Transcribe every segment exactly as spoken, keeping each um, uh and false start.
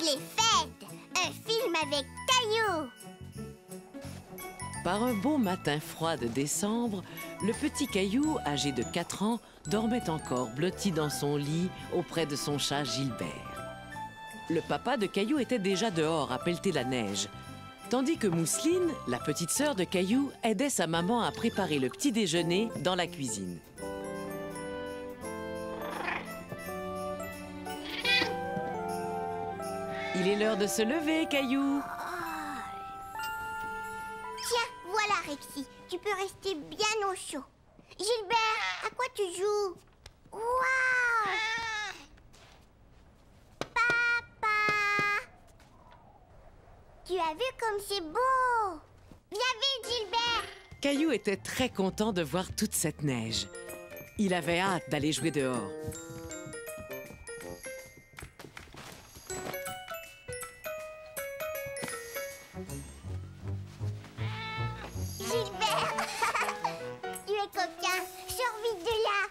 les fêtes. Un film avec Caillou. Par un beau matin froid de décembre, le petit Caillou, âgé de quatre ans, dormait encore blotti dans son lit auprès de son chat Gilbert. Le papa de Caillou était déjà dehors à pelleter la neige, tandis que Mousseline, la petite sœur de Caillou, aidait sa maman à préparer le petit déjeuner dans la cuisine. Il est l'heure de se lever, Caillou. Tiens, voilà, Rexy. Tu peux rester bien au chaud. Gilbert, à quoi tu joues? Waouh! Papa! Tu as vu comme c'est beau? Viens vite, Gilbert! Caillou était très content de voir toute cette neige. Il avait hâte d'aller jouer dehors. Gilbert! Tu es coquin! Sors vite de là!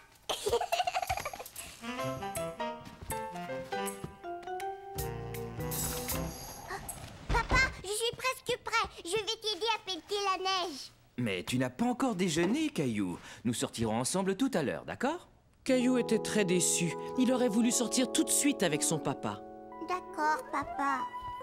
Papa, je suis presque prêt. Je vais t'aider à pelleter la neige. Mais tu n'as pas encore déjeuné, Caillou. Nous sortirons ensemble tout à l'heure, d'accord? Caillou était très déçu. Il aurait voulu sortir tout de suite avec son papa. D'accord, papa.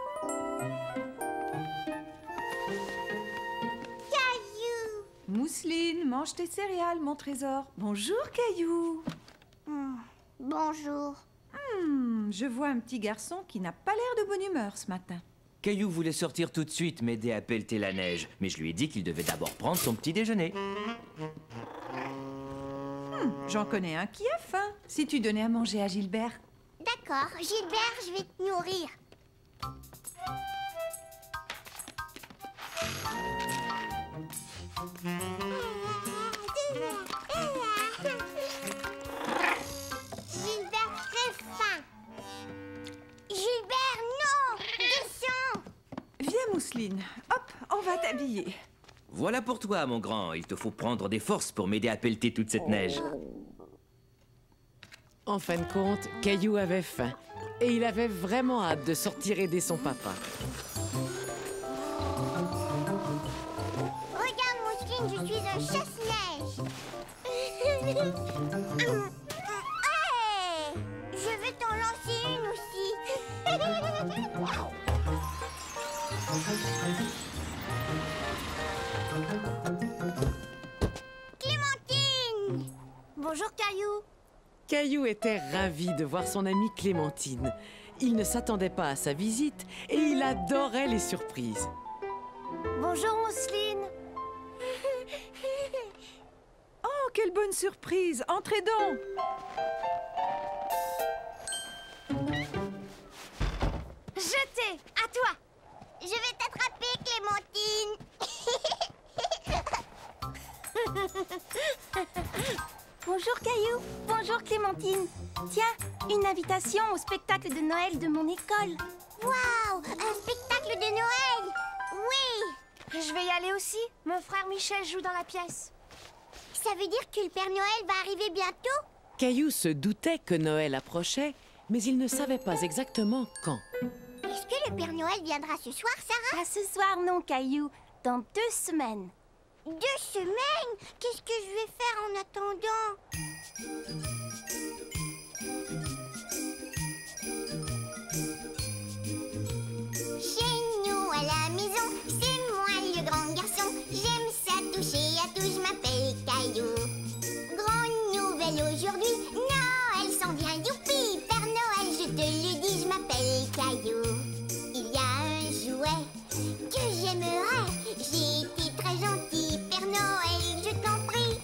Caillou! Mousseline, mange tes céréales, mon trésor. Bonjour, Caillou. Hmm, Bonjour. Hmm, je vois un petit garçon qui n'a pas l'air de bonne humeur ce matin. Caillou voulait sortir tout de suite m'aider à pelleter la neige, mais je lui ai dit qu'il devait d'abord prendre son petit déjeuner. Hmm, j'en connais un qui a faim. Si tu donnais à manger à Gilbert. D'accord, Gilbert, je vais te nourrir. Gilbert, très faim. Gilbert, non! Descends! Viens, Mousseline. Hop, on va t'habiller. Voilà pour toi, mon grand. Il te faut prendre des forces pour m'aider à pelleter toute cette neige. En fin de compte, Caillou avait faim et il avait vraiment hâte de sortir aider son papa. Regarde, Mousseline, je suis un chasse-neige. Hey! Je veux t'en lancer une aussi. Clémentine! Bonjour, Caillou. Caillou était ravi de voir son amie Clémentine. Il ne s'attendait pas à sa visite et il adorait les surprises. Bonjour, Mousseline. Oh, quelle bonne surprise. Entrez donc. Jeté, à toi. Je vais t'attraper, Clémentine. Bonjour Caillou, bonjour Clémentine. Tiens, une invitation au spectacle de Noël de mon école. Waouh, un spectacle de Noël. Oui. Je vais y aller aussi. Mon frère Michel joue dans la pièce. Ça veut dire que le Père Noël va arriver bientôt? Caillou se doutait que Noël approchait, mais il ne savait pas exactement quand. Est-ce que le Père Noël viendra ce soir, Sarah? Pas ce soir non Caillou, dans deux semaines. Deux semaines? Qu'est-ce que je vais faire en attendant? Chez nous à la maison, c'est moi le grand garçon. J'aime ça toucher à tout, je m'appelle Caillou. Grande nouvelle aujourd'hui, Noël s'en vient, youpi! Père Noël, je te le dis, je m'appelle Caillou. Il y a un jouet que j'aimerais. J'ai été très gentil, Père Noël, je t'en prie.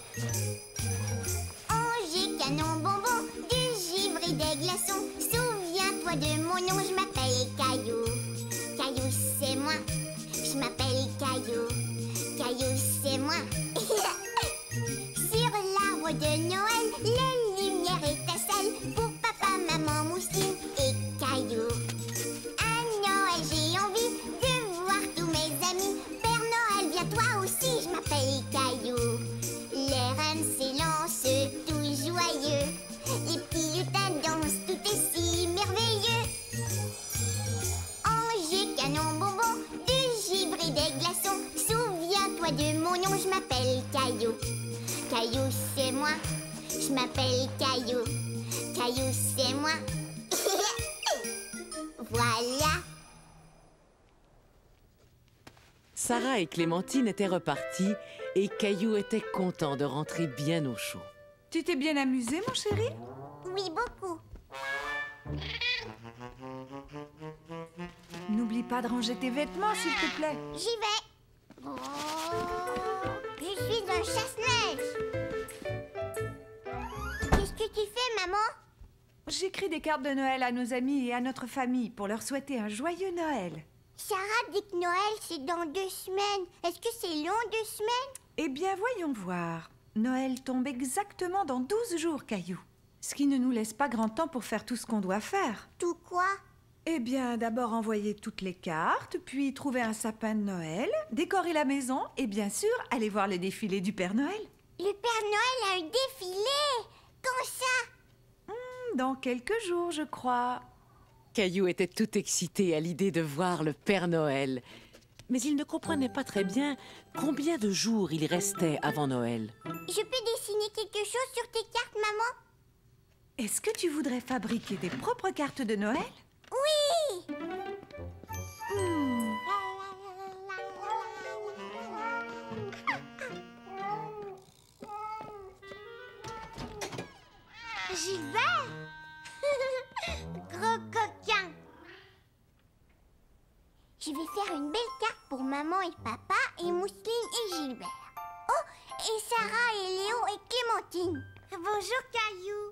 Oh, j'ai canon bonbon, du givre et des glaçons. Souviens-toi de mon nom, je m'appelle Caillou. Caillou, c'est moi, je m'appelle Caillou. Caillou, c'est moi. Sur l'arbre de Noël, les lumières étincellent pour papa, maman, Mousseline et Caillou. À Noël, j'ai envie de voir tous mes amis. Père Noël, viens toi aussi, je m'appelle Caillou. Les reines s'élancent, tout joyeux. Les petits lutins dansent, tout est si merveilleux. m'appelle Caillou. Caillou, c'est moi. Je m'appelle Caillou. Caillou, c'est moi. Voilà. Sarah et Clémentine étaient reparties et Caillou était content de rentrer bien au chaud. Tu t'es bien amusé, mon chéri? Oui, beaucoup. N'oublie pas de ranger tes vêtements, s'il te plaît. J'y vais. Oh, je suis un chasse-neige. Qu'est-ce que tu fais, maman? J'écris des cartes de Noël à nos amis et à notre famille pour leur souhaiter un joyeux Noël. Sarah dit que Noël, c'est dans deux semaines. Est-ce que c'est long, deux semaines? Eh bien, voyons voir. Noël tombe exactement dans douze jours, Caillou. Ce qui ne nous laisse pas grand temps pour faire tout ce qu'on doit faire. Tout quoi? Eh bien, d'abord envoyer toutes les cartes, puis trouver un sapin de Noël, décorer la maison et bien sûr, aller voir le défilé du Père Noël. Le Père Noël a un défilé. Quand ça? Dans quelques jours, je crois. Caillou était tout excité à l'idée de voir le Père Noël. Mais il ne comprenait pas très bien combien de jours il restait avant Noël. Je peux dessiner quelque chose sur tes cartes, maman? Est-ce que tu voudrais fabriquer tes propres cartes de Noël? Oui! Hmm. J'y vais! Gros coquin! Je vais faire une belle carte pour maman et papa et Mousseline et Gilbert. Oh, et Sarah et Léo et Clémentine. Bonjour, Caillou.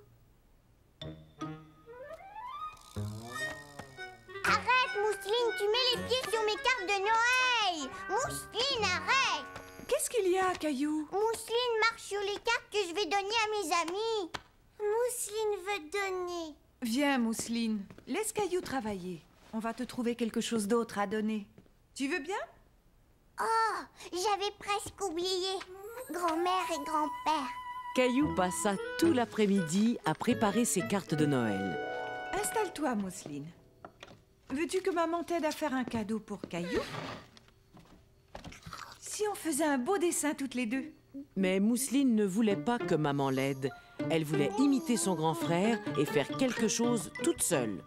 Arrête, Mousseline, tu mets les pieds sur mes cartes de Noël. Mousseline, arrête. Qu'est-ce qu'il y a, Caillou? Mousseline marche sur les cartes que je vais donner à mes amis. Mousseline veut donner. Viens, Mousseline. Laisse Caillou travailler. On va te trouver quelque chose d'autre à donner. Tu veux bien? Oh, j'avais presque oublié. Grand-mère et grand-père. Caillou passa tout l'après-midi à préparer ses cartes de Noël. Installe-toi, Mousseline. Veux-tu que maman t'aide à faire un cadeau pour Caillou? Si on faisait un beau dessin toutes les deux? Mais Mousseline ne voulait pas que maman l'aide. Elle voulait imiter son grand frère et faire quelque chose toute seule.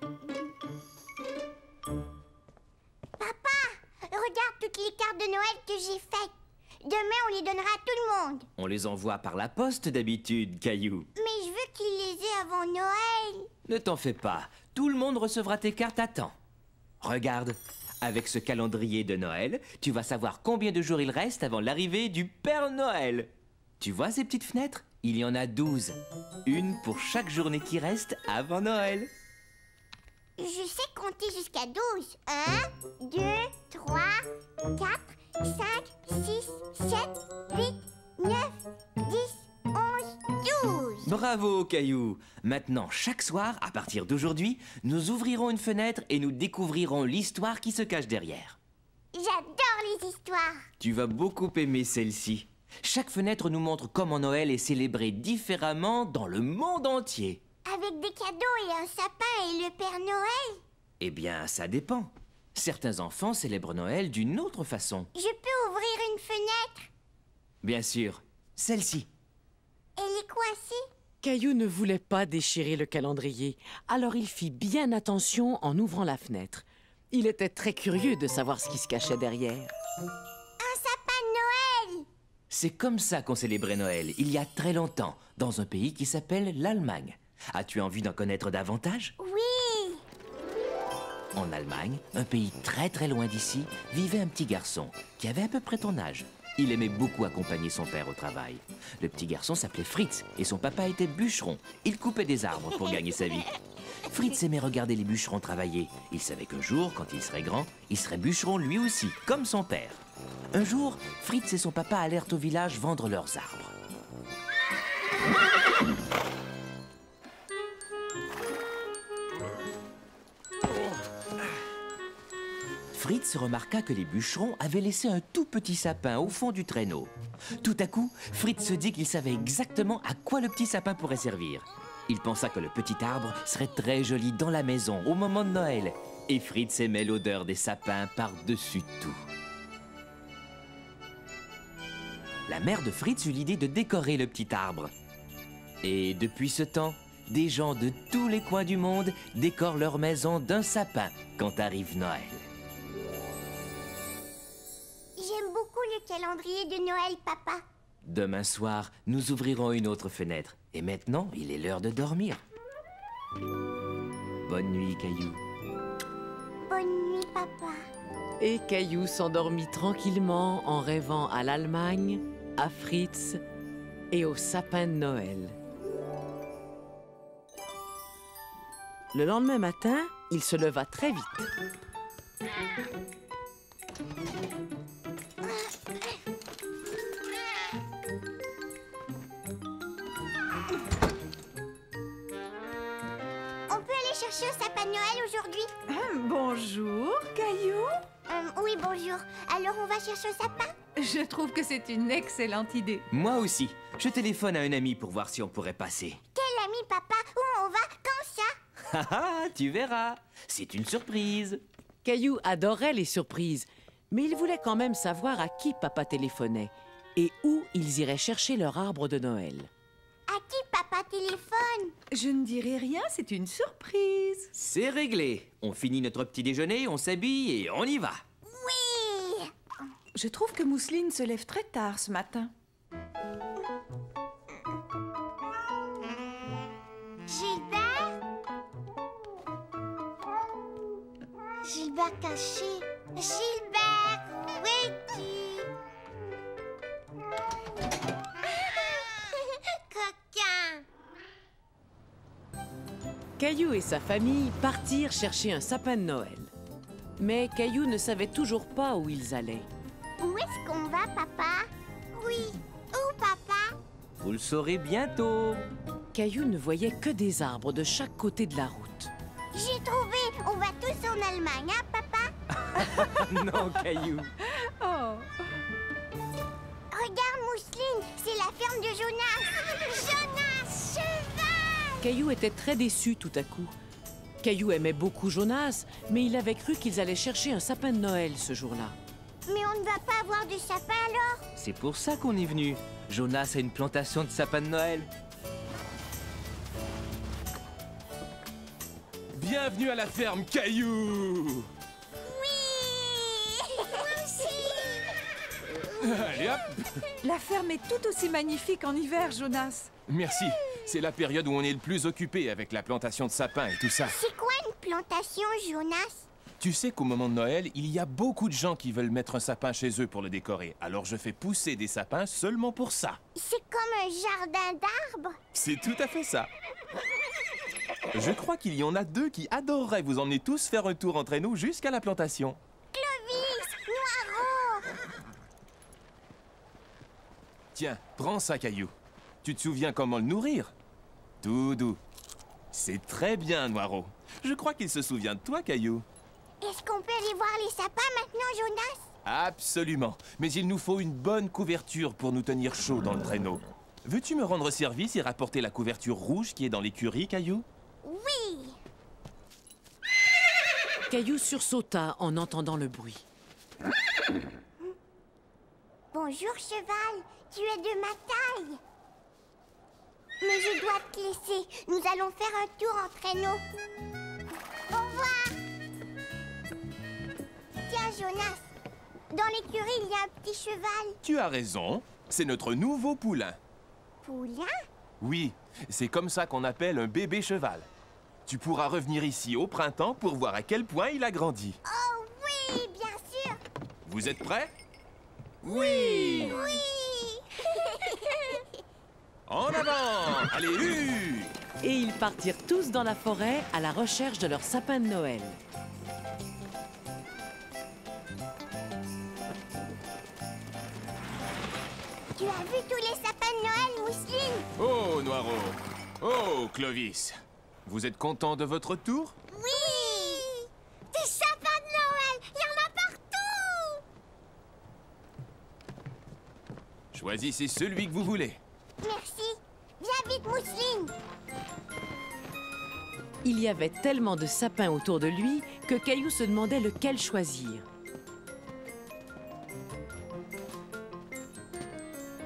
Papa, regarde toutes les cartes de Noël que j'ai faites. Demain, on les donnera à tout le monde. On les envoie par la poste d'habitude, Caillou. Mais je veux qu'ils les aient avant Noël. Ne t'en fais pas, tout le monde recevra tes cartes à temps. Regarde, avec ce calendrier de Noël, tu vas savoir combien de jours il reste avant l'arrivée du Père Noël. Tu vois ces petites fenêtres? Il y en a douze. Une pour chaque journée qui reste avant Noël. Je sais compter jusqu'à douze. Un, deux, trois, quatre, cinq, six, sept, huit, neuf, dix, onze, douze. Bravo, Caillou! Maintenant, chaque soir, à partir d'aujourd'hui, nous ouvrirons une fenêtre et nous découvrirons l'histoire qui se cache derrière. J'adore les histoires. Tu vas beaucoup aimer celle-ci. Chaque fenêtre nous montre comment Noël est célébré différemment dans le monde entier. Avec des cadeaux et un sapin et le Père Noël. Eh bien, ça dépend. Certains enfants célèbrent Noël d'une autre façon. Je peux ouvrir une fenêtre. Bien sûr, celle-ci. Elle est coincée. Caillou ne voulait pas déchirer le calendrier, alors il fit bien attention en ouvrant la fenêtre. Il était très curieux de savoir ce qui se cachait derrière. Un sapin de Noël. C'est comme ça qu'on célébrait Noël, il y a très longtemps, dans un pays qui s'appelle l'Allemagne. As-tu envie d'en connaître davantage? Oui. En Allemagne, un pays très très loin d'ici, vivait un petit garçon qui avait à peu près ton âge. Il aimait beaucoup accompagner son père au travail. Le petit garçon s'appelait Fritz et son papa était bûcheron. Il coupait des arbres pour gagner sa vie. Fritz aimait regarder les bûcherons travailler. Il savait qu'un jour, quand il serait grand, il serait bûcheron lui aussi, comme son père. Un jour, Fritz et son papa allèrent au village vendre leurs arbres. Fritz remarqua que les bûcherons avaient laissé un tout petit sapin au fond du traîneau. Tout à coup, Fritz se dit qu'il savait exactement à quoi le petit sapin pourrait servir. Il pensa que le petit arbre serait très joli dans la maison au moment de Noël. Et Fritz aimait l'odeur des sapins par-dessus tout. la mère de Fritz eut l'idée de décorer le petit arbre. Et depuis ce temps, des gens de tous les coins du monde décorent leur maison d'un sapin quand arrive Noël. J'aime beaucoup le calendrier de Noël, papa. Demain soir, nous ouvrirons une autre fenêtre. Et maintenant, il est l'heure de dormir. Bonne nuit, Caillou. Bonne nuit, papa. Et Caillou s'endormit tranquillement en rêvant à l'Allemagne, à Fritz et au sapin de Noël. Le lendemain matin, il se leva très vite. On peut aller chercher au sapin de Noël aujourd'hui? Hum, bonjour, Caillou. Euh, oui, bonjour. Alors on va chercher au sapin? Je trouve que c'est une excellente idée. Moi aussi. Je téléphone à un ami pour voir si on pourrait passer. Quel ami, papa? Où on va? Quand ça? Ah ah, tu verras. C'est une surprise. Caillou adorait les surprises, mais il voulait quand même savoir à qui papa téléphonait et où ils iraient chercher leur arbre de Noël. À qui papa téléphone? Je ne dirai rien, c'est une surprise. C'est réglé. On finit notre petit déjeuner, on s'habille et on y va. Oui! Je trouve que Mousseline se lève très tard ce matin. Gilbert? Gilbert caché. Gilbert, où es-tu? Coquin! Caillou et sa famille partirent chercher un sapin de Noël. Mais Caillou ne savait toujours pas où ils allaient. Où est-ce qu'on va, papa? Oui. Où, papa? Vous le saurez bientôt. Caillou ne voyait que des arbres de chaque côté de la route. J'ai trouvé. On va tous en Allemagne, hein, papa? Non, Caillou. Oh. Regarde, Mousseline, c'est la ferme de Jonas. Jonas, cheval! Caillou était très déçu tout à coup. Caillou aimait beaucoup Jonas, mais il avait cru qu'ils allaient chercher un sapin de Noël ce jour-là. Mais on ne va pas avoir de sapin alors? C'est pour ça qu'on est venu. Jonas a une plantation de sapins de Noël. Bienvenue à la ferme, Caillou! Oui! Moi aussi! Allez hop! La ferme est tout aussi magnifique en hiver, Jonas. Merci. C'est la période où on est le plus occupé avec la plantation de sapins et tout ça. C'est quoi une plantation, Jonas? Tu sais qu'au moment de Noël, il y a beaucoup de gens qui veulent mettre un sapin chez eux pour le décorer. Alors je fais pousser des sapins seulement pour ça. C'est comme un jardin d'arbres? C'est tout à fait ça. Je crois qu'il y en a deux qui adoreraient vous emmener tous faire un tour entre nous jusqu'à la plantation. Clovis! Noiro! Tiens, prends ça, Caillou. Tu te souviens comment le nourrir? Tout doux. C'est très bien, Noiro. Je crois qu'il se souvient de toi, Caillou. Est-ce qu'on peut aller voir les sapins maintenant, Jonas? Absolument. Mais il nous faut une bonne couverture pour nous tenir chaud dans le traîneau. Veux-tu me rendre service et rapporter la couverture rouge qui est dans l'écurie, Caillou? Oui! Caillou sursauta en entendant le bruit. Bonjour, cheval. Tu es de ma taille. Mais je dois te laisser. Nous allons faire un tour en traîneau. Au revoir. Tiens, Jonas. Dans l'écurie, il y a un petit cheval. Tu as raison. C'est notre nouveau poulain. Poulain? Oui, c'est comme ça qu'on appelle un bébé cheval. Tu pourras revenir ici au printemps pour voir à quel point il a grandi. Oh oui, bien sûr. Vous êtes prêts? Oui! Oui. En avant! Allez, hu! Et ils partirent tous dans la forêt à la recherche de leur sapin de Noël. Tu as vu tous les sapins de Noël, Mousseline? Oh, Noiro! Oh, Clovis! Vous êtes content de votre tour? Oui! Des sapins de Noël! Il y en a partout! Choisissez celui que vous voulez. Merci. Viens vite, Mousseline. Il y avait tellement de sapins autour de lui que Caillou se demandait lequel choisir.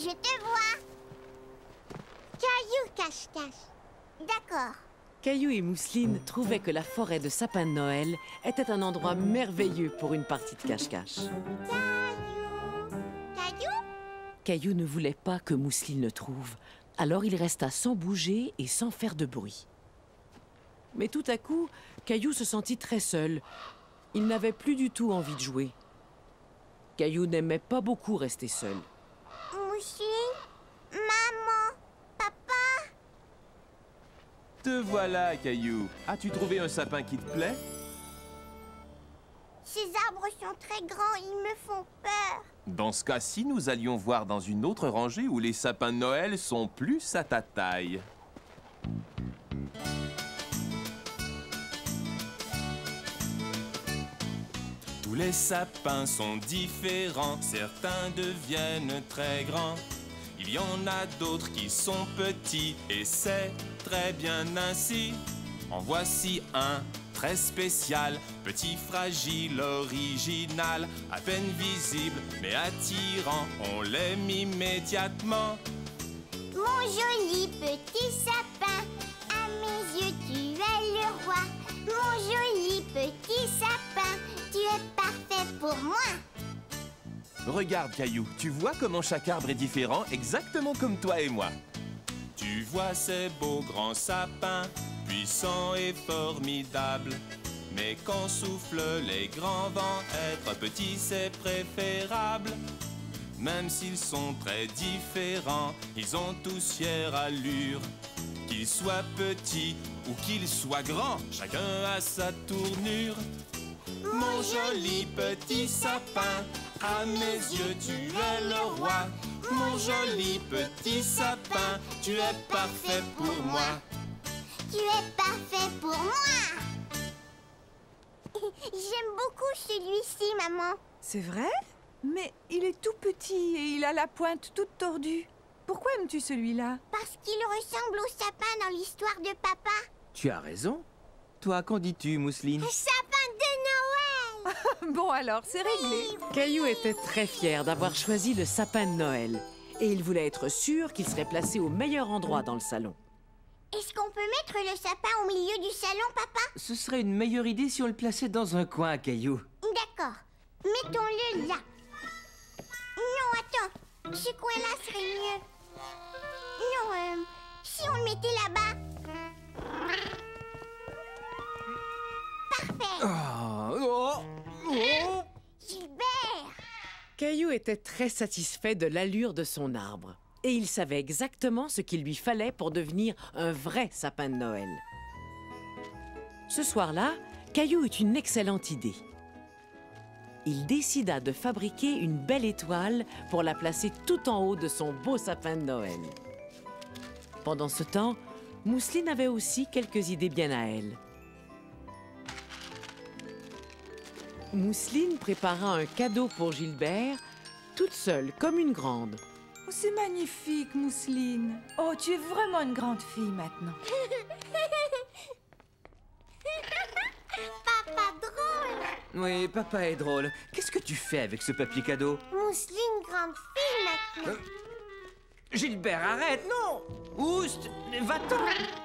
Je te vois. Caillou cache-cache. D'accord. Caillou et Mousseline trouvaient que la forêt de sapins de Noël était un endroit merveilleux pour une partie de cache-cache. Caillou. Caillou? Caillou ne voulait pas que Mousseline le trouve, alors il resta sans bouger et sans faire de bruit. Mais tout à coup, Caillou se sentit très seul. Il n'avait plus du tout envie de jouer. Caillou n'aimait pas beaucoup rester seul. Mousseline? Maman? Papa? Te voilà, Caillou. As-tu trouvé un sapin qui te plaît? Ces arbres sont très grands, ils me font peur. Dans ce cas-ci, nous allions voir dans une autre rangée où les sapins de Noël sont plus à ta taille. Tous les sapins sont différents, certains deviennent très grands. Il y en a d'autres qui sont petits et c'est très bien ainsi. En voici un très spécial, petit, fragile, original, à peine visible mais attirant, on l'aime immédiatement. Mon joli petit sapin, à mes yeux tu es le roi. Mon joli petit sapin, tu es parfait pour moi. Regarde, Caillou, tu vois comment chaque arbre est différent, exactement comme toi et moi. Tu vois ces beaux grands sapins, puissants et formidables. Mais quand soufflent les grands vents, être petit c'est préférable. Même s'ils sont très différents, ils ont tous fière allure. Qu'ils soient petits ou qu'ils soient grands, chacun a sa tournure. Mon joli petit sapin, à mes yeux tu es le roi. Mon joli petit sapin, tu es parfait pour moi. Tu es parfait pour moi. J'aime beaucoup celui-ci, maman. C'est vrai? Mais il est tout petit et il a la pointe toute tordue. Pourquoi aimes-tu celui-là? Parce qu'il ressemble au sapin dans l'histoire de papa. Tu as raison. Toi, qu'en dis-tu, Mousseline? Sapin de Noël. Bon alors, c'est réglé. Caillou était très fier d'avoir choisi le sapin de Noël. Et il voulait être sûr qu'il serait placé au meilleur endroit dans le salon. Est-ce qu'on peut mettre le sapin au milieu du salon, papa? Ce serait une meilleure idée si on le plaçait dans un coin, Caillou. D'accord. Mettons-le là. Non, attends. Ce coin-là serait mieux. Non, euh, si on le mettait là-bas. Parfait. Oh, oh, oh. Gilbert. Caillou était très satisfait de l'allure de son arbre. Et il savait exactement ce qu'il lui fallait pour devenir un vrai sapin de Noël. Ce soir-là, Caillou eut une excellente idée. Il décida de fabriquer une belle étoile pour la placer tout en haut de son beau sapin de Noël. Pendant ce temps, Mousseline avait aussi quelques idées bien à elle. Mousseline prépara un cadeau pour Gilbert, toute seule, comme une grande. Oh, c'est magnifique, Mousseline. Oh, tu es vraiment une grande fille maintenant. Papa drôle. Oui, papa est drôle. Qu'est-ce que tu fais avec ce papier cadeau? Mousseline grande fille maintenant. Gilbert, arrête, non! Oust, va-t'en!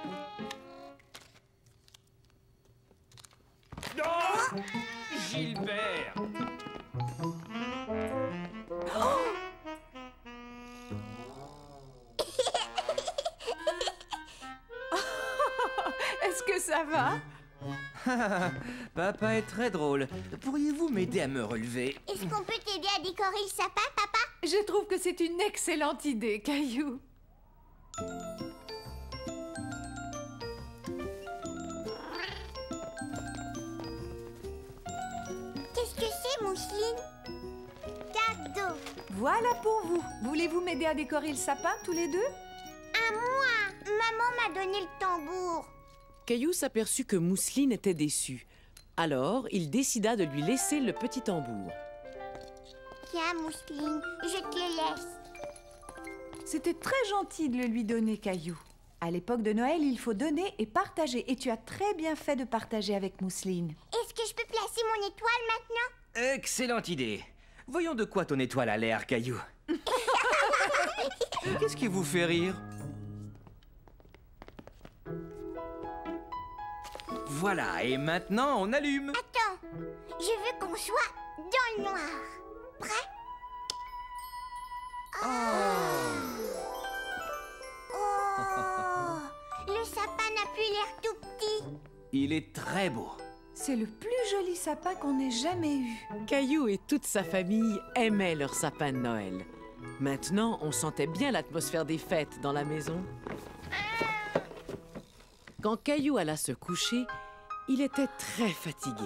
Oh, Gilbert! Est-ce que ça va? Papa est très drôle. Pourriez-vous m'aider à me relever? Est-ce qu'on peut t'aider à décorer le sapin, papa? Je trouve que c'est une excellente idée, Caillou. Qu'est-ce que c'est, Mousseline? Cadeau. Voilà pour vous. Voulez-vous m'aider à décorer le sapin, tous les deux? À moi. Maman m'a donné le tambour. Caillou s'aperçut que Mousseline était déçue. Alors, il décida de lui laisser le petit tambour. Tiens, Mousseline, je te le laisse. C'était très gentil de le lui donner, Caillou. À l'époque de Noël, il faut donner et partager. Et tu as très bien fait de partager avec Mousseline. Est-ce que je peux placer mon étoile maintenant? Excellente idée. Voyons de quoi ton étoile a l'air, Caillou. Qu'est-ce qui vous fait rire? Voilà, et maintenant on allume. Attends, je veux qu'on soit dans le noir. Prêt? Oh, le sapin n'a plus l'air tout petit. Il est très beau. C'est le plus joli sapin qu'on ait jamais eu. Caillou et toute sa famille aimaient leur sapin de Noël. Maintenant, on sentait bien l'atmosphère des fêtes dans la maison. Quand Caillou alla se coucher, il était très fatigué.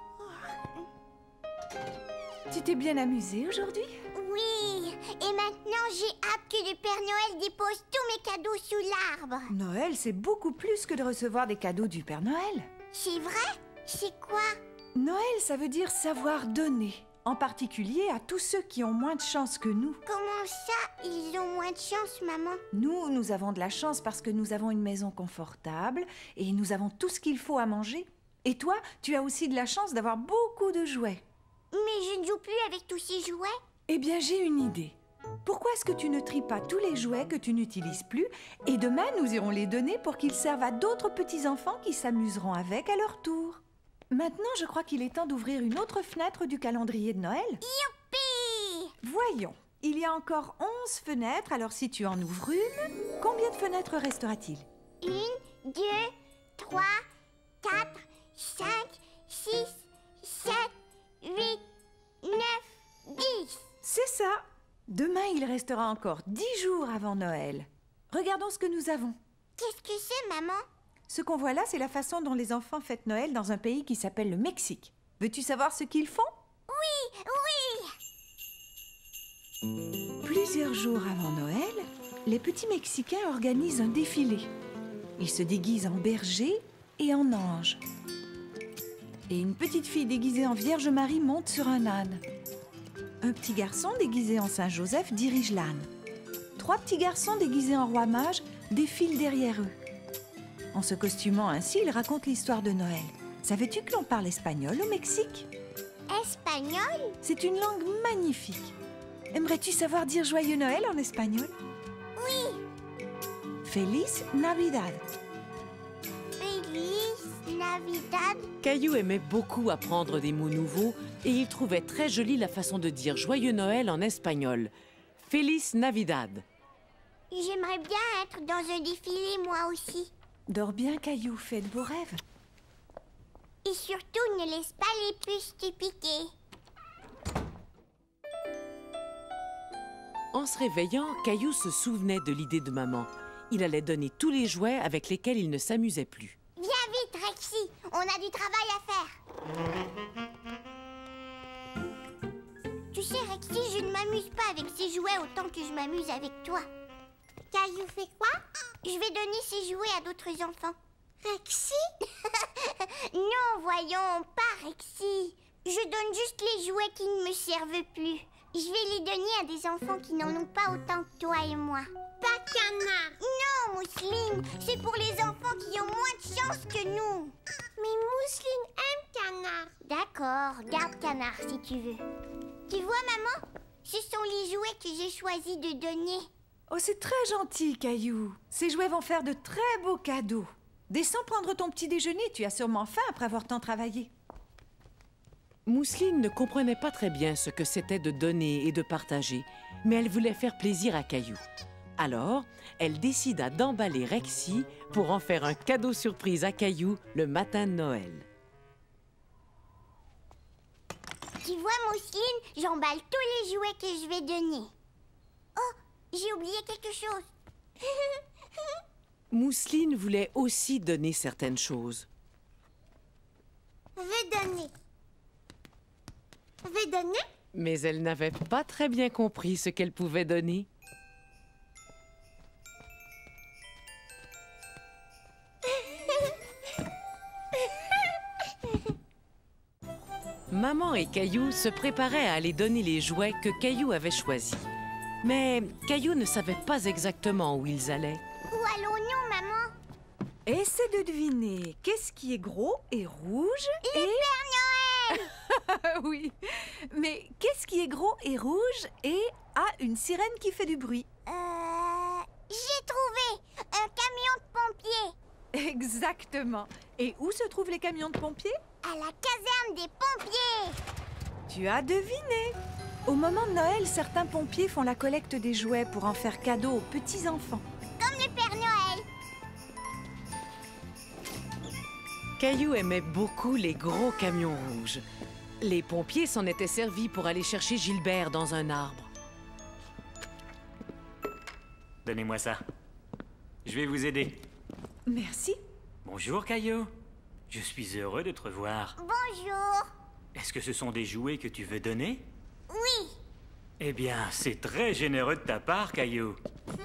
Tu t'es bien amusé aujourd'hui? Oui, et maintenant j'ai hâte que le Père Noël dépose tous mes cadeaux sous l'arbre. Noël, c'est beaucoup plus que de recevoir des cadeaux du Père Noël. C'est vrai? C'est quoi? Noël, ça veut dire savoir donner, en particulier à tous ceux qui ont moins de chance que nous. Comment ça, ils ont moins de chance, maman? Nous, nous avons de la chance parce que nous avons une maison confortable et nous avons tout ce qu'il faut à manger. Et toi, tu as aussi de la chance d'avoir beaucoup de jouets. Mais je ne joue plus avec tous ces jouets. Eh bien, j'ai une idée. Pourquoi est-ce que tu ne tries pas tous les jouets que tu n'utilises plus et demain, nous irons les donner pour qu'ils servent à d'autres petits-enfants qui s'amuseront avec à leur tour. Maintenant, je crois qu'il est temps d'ouvrir une autre fenêtre du calendrier de Noël. Youpi! Voyons, il y a encore onze fenêtres, alors si tu en ouvres une, combien de fenêtres restera-t-il? Une, deux, trois, quatre, cinq, six, sept, huit, neuf, dix. C'est ça. Demain, il restera encore dix jours avant Noël. Regardons ce que nous avons. Qu'est-ce que c'est, maman? Ce qu'on voit là, c'est la façon dont les enfants fêtent Noël dans un pays qui s'appelle le Mexique. Veux-tu savoir ce qu'ils font? Oui, oui. Plusieurs jours avant Noël, les petits Mexicains organisent un défilé. Ils se déguisent en berger et en ange. Et une petite fille déguisée en Vierge Marie monte sur un âne. Un petit garçon déguisé en Saint Joseph dirige l'âne. Trois petits garçons déguisés en roi mage défilent derrière eux. En se costumant ainsi, ils racontent l'histoire de Noël. Savais-tu que l'on parle espagnol au Mexique? Espagnol? C'est une langue magnifique. Aimerais-tu savoir dire Joyeux Noël en espagnol? Oui. Feliz Navidad. Feliz Navidad. Caillou aimait beaucoup apprendre des mots nouveaux et il trouvait très jolie la façon de dire Joyeux Noël en espagnol. Feliz Navidad. J'aimerais bien être dans un défilé, moi aussi. Dors bien, Caillou, fais de beaux rêves. Et surtout, ne laisse pas les puces te piquer. En se réveillant, Caillou se souvenait de l'idée de maman. Il allait donner tous les jouets avec lesquels il ne s'amusait plus. Viens vite, Rexy. On a du travail à faire. Tu sais, Rexy, je ne m'amuse pas avec ces jouets autant que je m'amuse avec toi. Caillou fait quoi? Je vais donner ces jouets à d'autres enfants. Rexy? Non, voyons, pas Rexy. Je donne juste les jouets qui ne me servent plus. Je vais les donner à des enfants qui n'en ont pas autant que toi et moi. Pas Canard. Non, Mousseline, c'est pour les enfants qui ont moins de chance que nous. Mais Mousseline aime Canard. D'accord, garde Canard si tu veux. Tu vois, maman, ce sont les jouets que j'ai choisi de donner. Oh, c'est très gentil, Caillou. Ces jouets vont faire de très beaux cadeaux. Descends prendre ton petit déjeuner, tu as sûrement faim après avoir tant travaillé. Mousseline ne comprenait pas très bien ce que c'était de donner et de partager, mais elle voulait faire plaisir à Caillou. Alors, elle décida d'emballer Rexy pour en faire un cadeau surprise à Caillou le matin de Noël. Tu vois, Mousseline, j'emballe tous les jouets que je vais donner. Oh, j'ai oublié quelque chose. Mousseline voulait aussi donner certaines choses. vais donner. vais donner. Mais elle n'avait pas très bien compris ce qu'elle pouvait donner. Maman et Caillou se préparaient à aller donner les jouets que Caillou avait choisis. Mais Caillou ne savait pas exactement où ils allaient. Où allons-nous, maman? Essaie de deviner. Qu'est-ce qui est gros et rouge Le et... Père Noël! Oui. Mais qu'est-ce qui est gros et rouge et a une sirène qui fait du bruit? Euh... J'ai trouvé un camion de pompiers Exactement. Et où se trouvent les camions de pompiers? à la caserne des pompiers. Tu as deviné. Au moment de Noël, certains pompiers font la collecte des jouets pour en faire cadeau aux petits-enfants. Comme le Père Noël. Caillou aimait beaucoup les gros camions rouges. Les pompiers s'en étaient servis pour aller chercher Gilbert dans un arbre. Donnez-moi ça. Je vais vous aider. Merci. Bonjour, Caillou. Je suis heureux de te revoir. Bonjour. Est-ce que ce sont des jouets que tu veux donner? Oui. Eh bien, c'est très généreux de ta part, Caillou.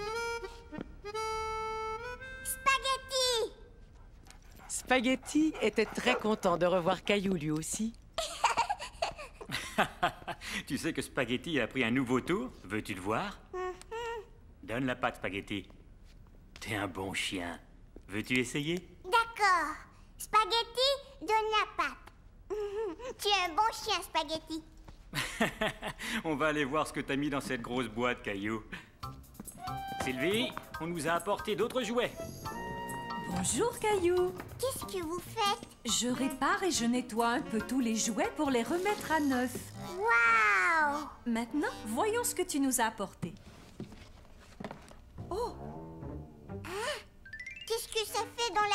Spaghetti. Spaghetti était très content de revoir Caillou lui aussi. Tu sais que Spaghetti a pris un nouveau tour? Veux-tu le voir? Donne la patte, Spaghetti. T'es un bon chien. Veux-tu essayer? D'accord. Spaghetti, donne la patte. Tu es un bon chien, Spaghetti. On va aller voir ce que t'as mis dans cette grosse boîte, Caillou. Sylvie, on nous a apporté d'autres jouets. Bonjour, Caillou. Qu'est-ce que vous faites? Je répare et je nettoie un peu tous les jouets pour les remettre à neuf. Waouh! Maintenant, voyons ce que tu nous as apporté. Oh! Hein? Qu'est-ce que ça fait dans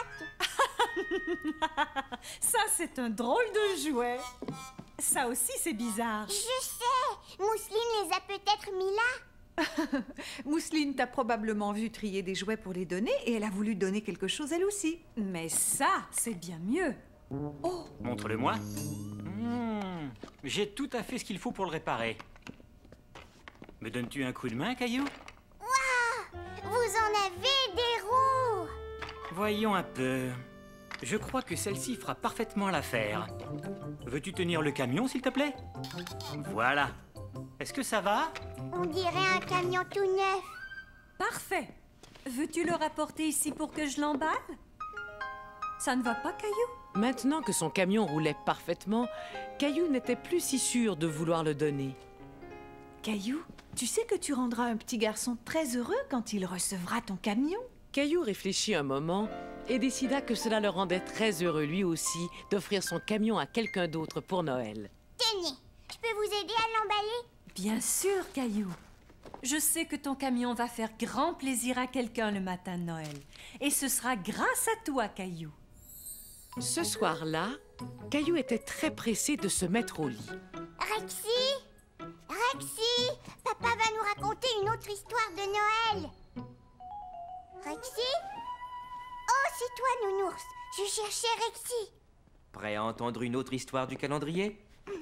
la boîte? Ça, c'est un drôle de jouet. Ça aussi, c'est bizarre. Je sais! Mousseline les a peut-être mis là. Mousseline t'a probablement vu trier des jouets pour les donner et elle a voulu donner quelque chose elle aussi. Mais ça, c'est bien mieux. Oh! Montre-le-moi. Hmm, j'ai tout à fait ce qu'il faut pour le réparer. Me donnes-tu un coup de main, Caillou? Waouh! Vous en avez des roues! Voyons un peu. Je crois que celle-ci fera parfaitement l'affaire. Veux-tu tenir le camion, s'il te plaît? Voilà. Est-ce que ça va? On dirait un camion tout neuf. Parfait. Veux-tu le rapporter ici pour que je l'emballe? Ça ne va pas, Caillou? Maintenant que son camion roulait parfaitement, Caillou n'était plus si sûr de vouloir le donner. Caillou, tu sais que tu rendras un petit garçon très heureux quand il recevra ton camion? Caillou réfléchit un moment et décida que cela le rendait très heureux lui aussi d'offrir son camion à quelqu'un d'autre pour Noël. Tenez, je peux vous aider à l'emballer? Bien sûr, Caillou. Je sais que ton camion va faire grand plaisir à quelqu'un le matin de Noël. Et ce sera grâce à toi, Caillou. Ce soir-là, Caillou était très pressé de se mettre au lit. Rexy! Rexy! Papa va nous raconter une autre histoire de Noël. Rexy? Oh, c'est toi, Nounours. Je cherchais Rexy. Prêt à entendre une autre histoire du calendrier?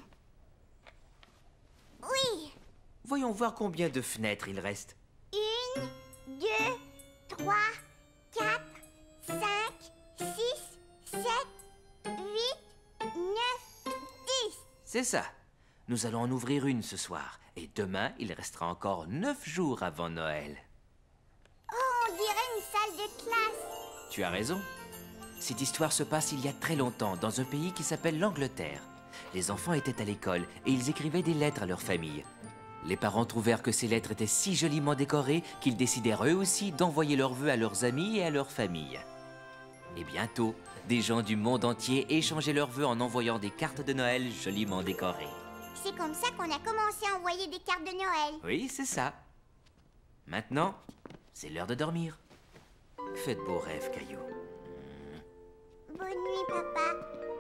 Oui. Voyons voir combien de fenêtres il reste. Une, deux, trois, quatre, cinq, six, sept, huit, neuf, dix. C'est ça. Nous allons en ouvrir une ce soir. Et demain, il restera encore neuf jours avant Noël. Oh, on dirait une salle de classe. Tu as raison. Cette histoire se passe il y a très longtemps, dans un pays qui s'appelle l'Angleterre. Les enfants étaient à l'école et ils écrivaient des lettres à leur famille. Les parents trouvèrent que ces lettres étaient si joliment décorées qu'ils décidèrent eux aussi d'envoyer leurs vœux à leurs amis et à leur famille. Et bientôt, des gens du monde entier échangeaient leurs vœux en envoyant des cartes de Noël joliment décorées. C'est comme ça qu'on a commencé à envoyer des cartes de Noël. Oui, c'est ça. Maintenant, c'est l'heure de dormir. Fais de beaux rêves, Caillou. Bonne nuit, papa.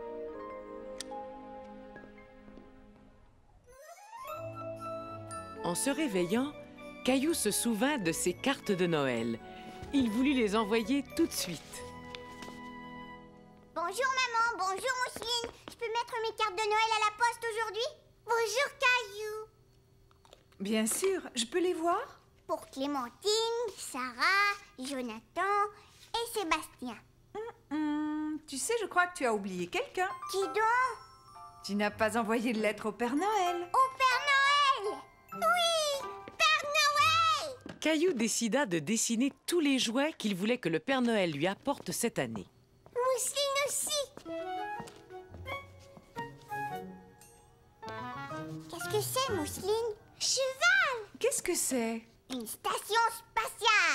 En se réveillant, Caillou se souvint de ses cartes de Noël. Il voulut les envoyer tout de suite. Bonjour, maman. Bonjour, Mousseline. Je peux mettre mes cartes de Noël à la poste aujourd'hui? Bonjour, Caillou. Bien sûr, je peux les voir? Pour Clémentine, Sarah, Jonathan et Sébastien. Hum, tu sais, je crois que tu as oublié quelqu'un. Qui donc? Tu n'as pas envoyé de lettre au Père Noël. Au Père Noël! Oui! Père Noël! Caillou décida de dessiner tous les jouets qu'il voulait que le Père Noël lui apporte cette année. Mousseline aussi! Qu'est-ce que c'est, Mousseline? Cheval! Qu'est-ce que c'est? Une station spatiale!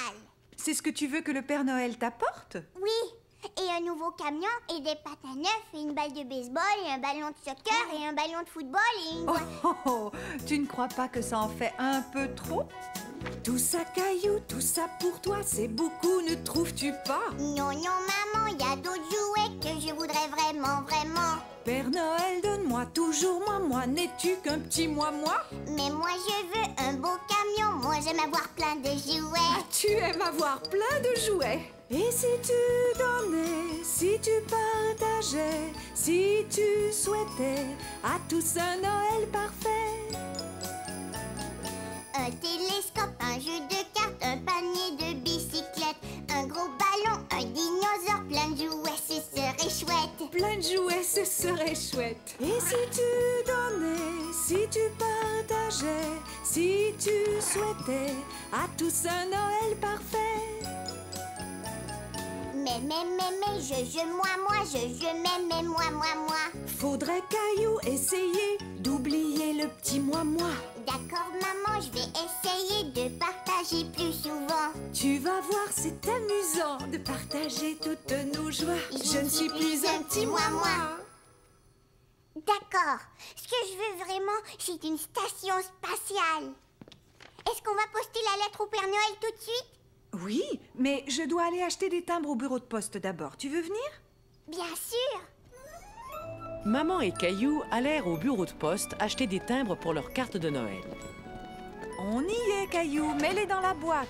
C'est ce que tu veux que le Père Noël t'apporte? Oui, et un nouveau camion, et des patins neufs, et une balle de baseball, et un ballon de soccer, et un ballon de football, et une... Oh, oh, oh, tu ne crois pas que ça en fait un peu trop? Tout ça, Caillou, tout ça pour toi, c'est beaucoup, ne trouves-tu pas? Non, non, maman, il y a d'autres jouets que je voudrais vraiment, vraiment. Père Noël, donne-moi toujours moi, moi, n'es-tu qu'un petit moi-moi? Mais moi, je veux un beau camion, moi, j'aime avoir plein de jouets. Ah, tu aimes avoir plein de jouets. Et si tu donnais, si tu partageais, si tu souhaitais à tous un Noël parfait? Un télescope, un jeu de cartes, un panier de bicyclettes, un gros ballon, un dinosaure, plein de jouets, ce serait chouette. Plein de jouets, ce serait chouette. Et si tu donnais, si tu partageais, si tu souhaitais à tous un Noël parfait? Mais, mais, mais, mais, je, je, moi, moi, je, je, mais, mais, moi, moi, moi. Faudrait, Caillou, essayer d'oublier le petit moi-moi. D'accord, maman, je vais essayer de partager plus souvent. Tu vas voir, c'est amusant de partager toutes nos joies. Je, ne suis plus un petit moi-moi. D'accord. Ce que je veux vraiment, c'est une station spatiale. Est-ce qu'on va poster la lettre au Père Noël tout de suite? Oui, mais je dois aller acheter des timbres au bureau de poste d'abord. Tu veux venir? Bien sûr. Maman et Caillou allèrent au bureau de poste acheter des timbres pour leur carte de Noël. On y est, Caillou. Mets-les dans la boîte.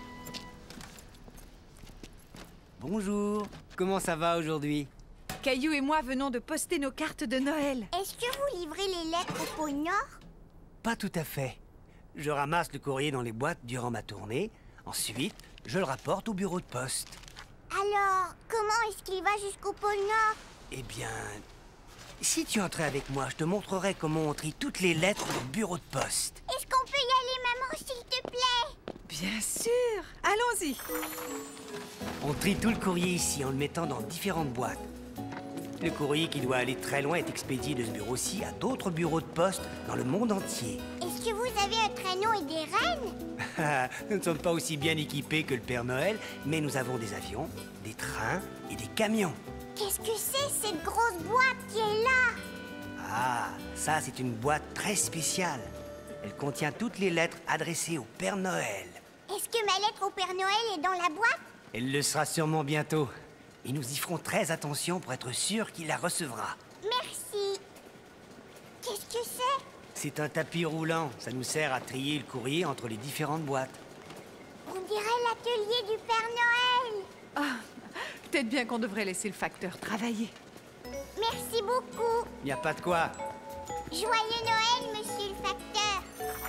Bonjour. Comment ça va aujourd'hui? Caillou et moi venons de poster nos cartes de Noël. Est-ce que vous livrez les lettres au pôle Nord? Pas tout à fait. Je ramasse le courrier dans les boîtes durant ma tournée. Ensuite, je le rapporte au bureau de poste. Alors, comment est-ce qu'il va jusqu'au pôle Nord? Eh bien, si tu entrais avec moi, je te montrerai comment on trie toutes les lettres au bureau de poste. Est-ce qu'on peut y aller, maman, s'il te plaît? Bien sûr. Allons-y. On trie tout le courrier ici en le mettant dans différentes boîtes. Le courrier qui doit aller très loin est expédié de ce bureau-ci à d'autres bureaux de poste dans le monde entier. Est-ce que vous avez un traîneau et des rennes? Nous ne sommes pas aussi bien équipés que le Père Noël, mais nous avons des avions, des trains et des camions. Qu'est-ce que c'est, cette grosse boîte qui est là? Ah, ça c'est une boîte très spéciale. Elle contient toutes les lettres adressées au Père Noël. Est-ce que ma lettre au Père Noël est dans la boîte? Elle le sera sûrement bientôt. Et nous y ferons très attention pour être sûr qu'il la recevra. Merci. Qu'est-ce que c'est? C'est un tapis roulant. Ça nous sert à trier le courrier entre les différentes boîtes. On dirait l'atelier du Père Noël. Ah, peut-être bien qu'on devrait laisser le facteur travailler. Merci beaucoup. Il n'y a pas de quoi. Joyeux Noël, monsieur le facteur.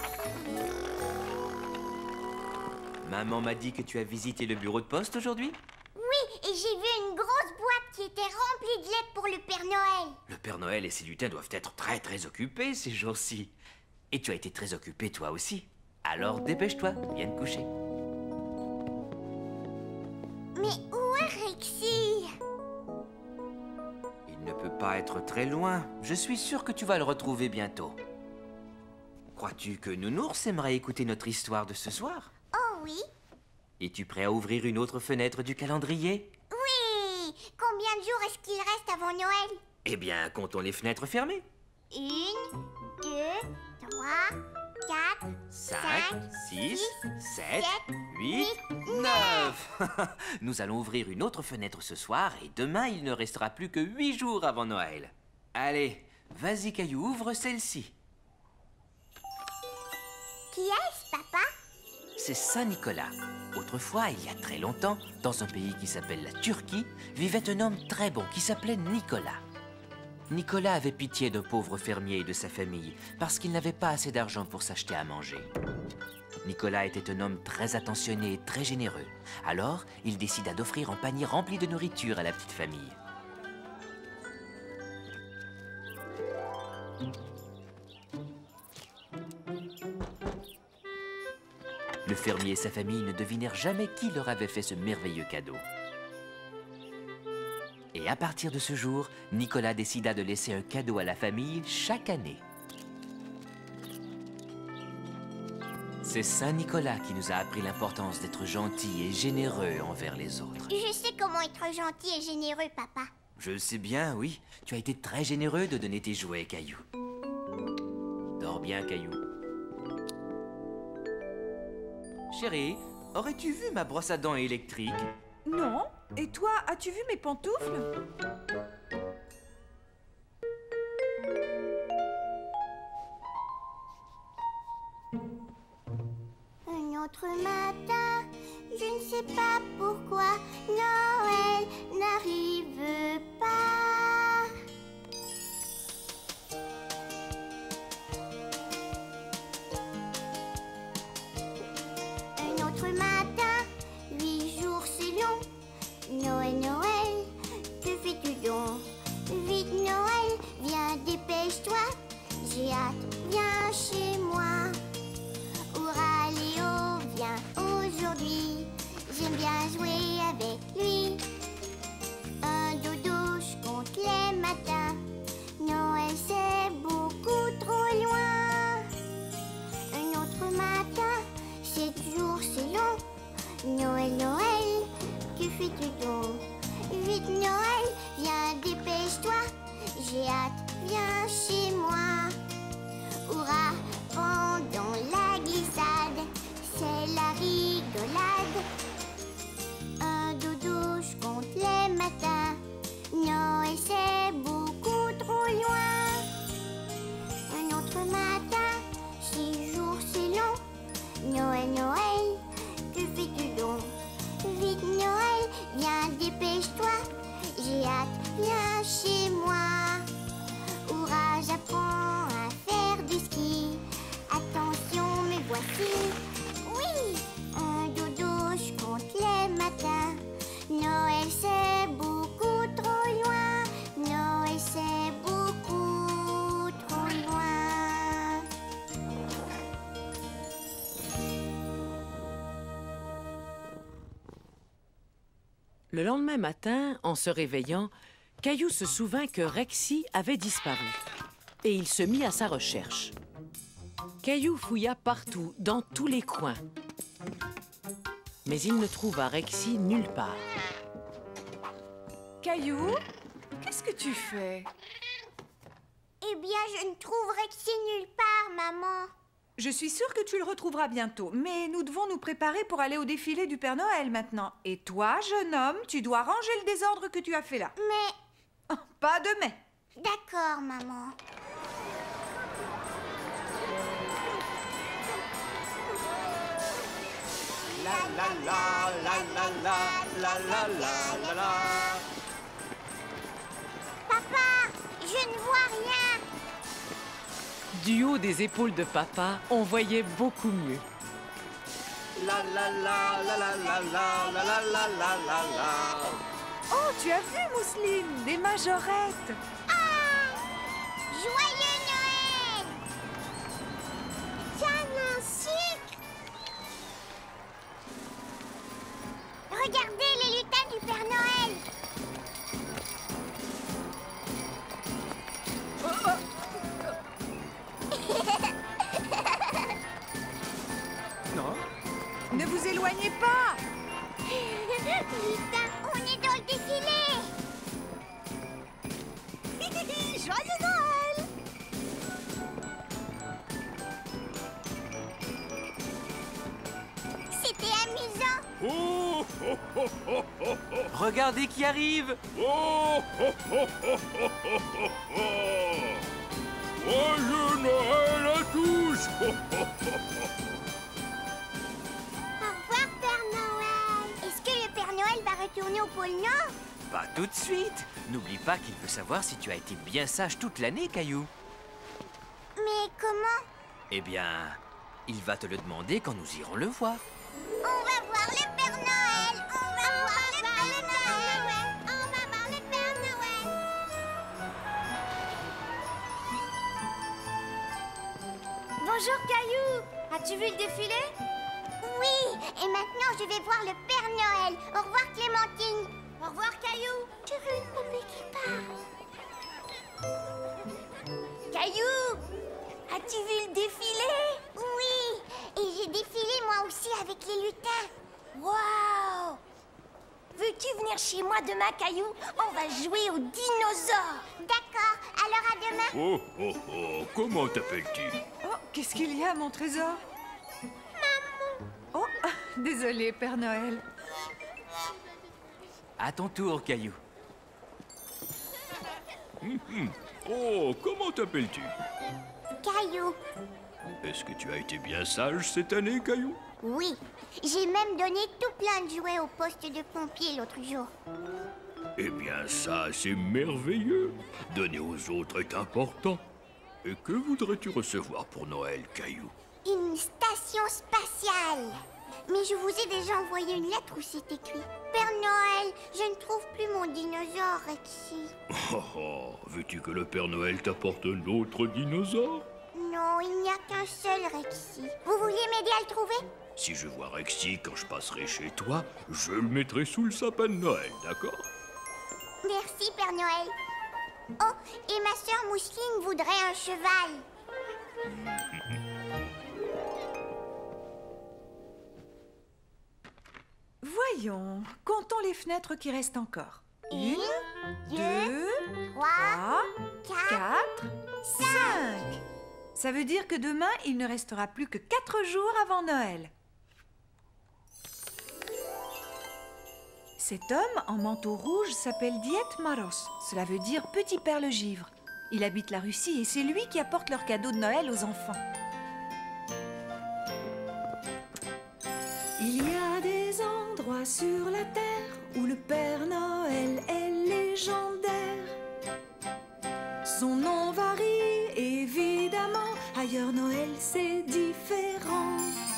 Maman m'a dit que tu as visité le bureau de poste aujourd'hui? Oui, et j'ai vu une grosse boîte qui était remplie de lettres pour le Père Noël. Le Père Noël et ses lutins doivent être très très occupés ces jours-ci. Et tu as été très occupé toi aussi. Alors dépêche-toi, viens te coucher. Mais où est Rexy? Il ne peut pas être très loin. Je suis sûr que tu vas le retrouver bientôt. Crois-tu que Nounours aimerait écouter notre histoire de ce soir? Oh oui. Es-tu prêt à ouvrir une autre fenêtre du calendrier? Oui. Combien de jours est-ce qu'il reste avant Noël? Eh bien, comptons les fenêtres fermées. Une, deux, trois, quatre, Cinq, six, sept, sept, huit, neuf. Nous allons ouvrir une autre fenêtre ce soir et demain, il ne restera plus que huit jours avant Noël. Allez, vas-y Caillou, ouvre celle-ci. Qui est-ce, papa? C'est Saint-Nicolas. Autrefois, il y a très longtemps, dans un pays qui s'appelle la Turquie, vivait un homme très bon qui s'appelait Nicolas. Nicolas avait pitié d'un pauvre fermier et de sa famille parce qu'il n'avait pas assez d'argent pour s'acheter à manger. Nicolas était un homme très attentionné et très généreux. Alors, il décida d'offrir un panier rempli de nourriture à la petite famille. Le fermier et sa famille ne devinèrent jamais qui leur avait fait ce merveilleux cadeau. Et à partir de ce jour, Nicolas décida de laisser un cadeau à la famille chaque année. C'est Saint Nicolas qui nous a appris l'importance d'être gentil et généreux envers les autres. Je sais comment être gentil et généreux, papa. Je le sais bien, oui. Tu as été très généreux de donner tes jouets, Caillou. Dors bien, Caillou. Chérie, aurais-tu vu ma brosse à dents électrique? Non. Et toi, as-tu vu mes pantoufles? Un autre matin, je ne sais pas pourquoi Noël n'arrive pas. Un autre matin, huit jours c'est long. Noël, Noël, que fais-tu donc? Vite Noël, viens, dépêche-toi. J'ai hâte, viens chez moi. Hurrah Léo, viens aujourd'hui. J'aime bien jouer avec lui. Un dodo, je compte les matins. Noël c'est beaucoup trop loin. Un autre matin, sept jours c'est long. Noël, Noël, que fais-tu donc? Vite Noël, viens, dépêche-toi. J'ai hâte, viens chez moi. Hurrah, pendant la glissade, c'est la rigolade. Un dodo, je compte les matins. Noël, c'est beaucoup trop loin. Un autre matin, six jours, c'est long. Noël, Noël, que fais-tu donc? Vite Noël, viens, dépêche-toi. J'ai hâte, viens chez moi. Hurrah, j'apprends à faire du ski. Attention, me voici. Oui, un dodo, je compte les matins. Noël, c'est beaucoup trop loin. Noël, c'est beaucoup trop loin. Le lendemain matin, en se réveillant, Caillou se souvint que Rexy avait disparu. Et il se mit à sa recherche. Caillou fouilla partout, dans tous les coins. Mais il ne trouva Rexy nulle part. Caillou, qu'est-ce que tu fais? Eh bien, je ne trouve Rexy nulle part, maman. Je suis sûre que tu le retrouveras bientôt, mais nous devons nous préparer pour aller au défilé du Père Noël maintenant. Et toi, jeune homme, tu dois ranger le désordre que tu as fait là. Mais... Oh, pas de mais. D'accord, maman. La la la la la la la la la la la. Papa, je ne vois rien. Du haut des épaules de papa, on voyait beaucoup mieux. La la la la la la la la la la la la la. Oh, tu as vu, Mousseline, des majorettes. Ah! Joyeux Noël! Tiens, un sucre! Regardez les lutins du Père Noël! Non? Ne vous éloignez pas. Lutin, on est dans le défilé! Joyeux Noël! C'était amusant! Oh, oh, oh, oh, oh, oh. Regardez qui arrive! Oh, oh, oh, oh, oh, oh, oh, oh. Joyeux Noël à tous! Oh, oh, oh, oh. Au revoir, Père Noël! Est-ce que le Père Noël va retourner au pôle Nord? Pas tout de suite. N'oublie pas qu'il veut savoir si tu as été bien sage toute l'année, Caillou. Mais comment? Eh bien, il va te le demander quand nous irons le voir. On va voir le Père Noël! On va voir le Père Noël! On va voir le Père Noël! Bonjour Caillou. As-tu vu le défilé? Oui! Et maintenant, je vais voir le Père Noël. Au revoir, Clémentine. Au revoir Caillou. Je veux une poupée qui parle. Caillou. As-tu vu le défilé? Oui, et j'ai défilé moi aussi avec les lutins. Waouh! Veux-tu venir chez moi demain, Caillou? On va jouer aux dinosaures. D'accord, alors à demain. Oh, oh, oh, comment t'appelles-tu? Oh, qu'est-ce qu'il y a, mon trésor? Maman. Oh, désolé, Père Noël. À ton tour, Caillou. Hum, hum. Oh, comment t'appelles-tu? Caillou. Est-ce que tu as été bien sage cette année, Caillou? Oui, j'ai même donné tout plein de jouets au poste de pompier l'autre jour. Eh bien, ça, c'est merveilleux. Donner aux autres est important. Et que voudrais-tu recevoir pour Noël, Caillou? Une station spatiale. Mais je vous ai déjà envoyé une lettre où c'est écrit « Père Noël, je ne trouve plus mon dinosaure, Rexy. » Oh, oh, veux-tu que le Père Noël t'apporte un autre dinosaure? Non, il n'y a qu'un seul, Rexy. Vous vouliez m'aider à le trouver? Si je vois Rexy quand je passerai chez toi, je le mettrai sous le sapin de Noël, d'accord? Merci, Père Noël. Oh, et ma sœur Mousseline voudrait un cheval. Voyons, comptons les fenêtres qui restent encore. Une, deux, deux, trois, trois, quatre, quatre, cinq. Ça veut dire que demain, il ne restera plus que quatre jours avant Noël. Cet homme en manteau rouge s'appelle Diet Maros. Cela veut dire Petit Père le Givre. Il habite la Russie et c'est lui qui apporte leurs cadeaux de Noël aux enfants. Il y a des endroits sur la terre où le Père Noël est légendaire. Son nom varie évidemment, ailleurs Noël c'est différent.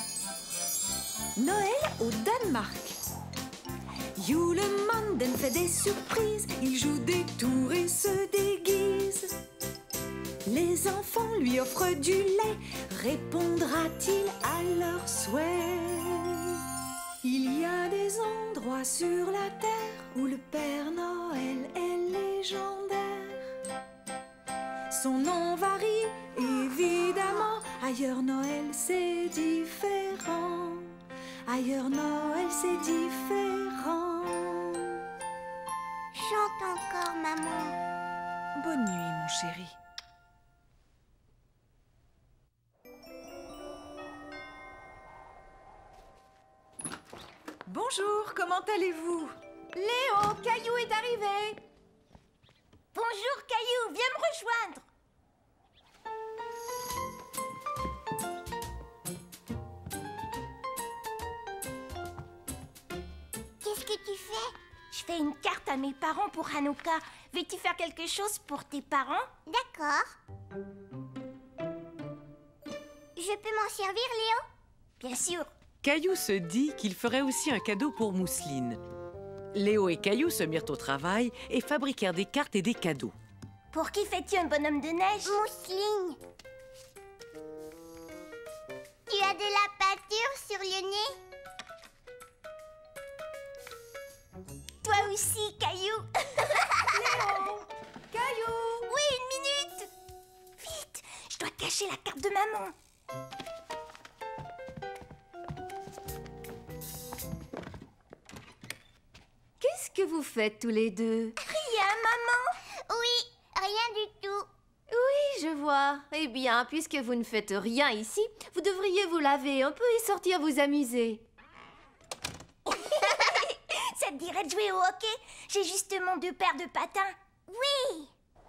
Noël au Danemark. Julemanden fait des surprises, il joue des tours et se déguise. Les enfants lui offrent du lait, répondra-t-il à leurs souhaits? Il y a des endroits sur la terre où le Père Noël est légendaire. Son nom varie évidemment, ailleurs Noël c'est différent. Ailleurs Noël c'est différent. Chante encore, maman. Bonne nuit, mon chéri. Bonjour, comment allez-vous? Léo, Caillou est arrivé. Bonjour, Caillou, viens me rejoindre. Qu'est-ce que tu fais? Je fais une carte à mes parents pour Hanouka. Veux-tu faire quelque chose pour tes parents? D'accord. Je peux m'en servir, Léo? Bien sûr. Caillou se dit qu'il ferait aussi un cadeau pour Mousseline. Léo et Caillou se mirent au travail et fabriquèrent des cartes et des cadeaux. Pour qui fais-tu un bonhomme de neige? Mousseline. Tu as de la peinture sur le nez? Toi aussi, Caillou. Léo, Caillou. Oui, une minute. Vite, je dois cacher la carte de maman. Qu'est-ce que vous faites tous les deux? Rien, maman. Oui, rien du tout. Oui, je vois. Eh bien, puisque vous ne faites rien ici, vous devriez vous laver un peu et sortir vous amuser. Ça te dirait de jouer au hockey? J'ai justement deux paires de patins. Oui.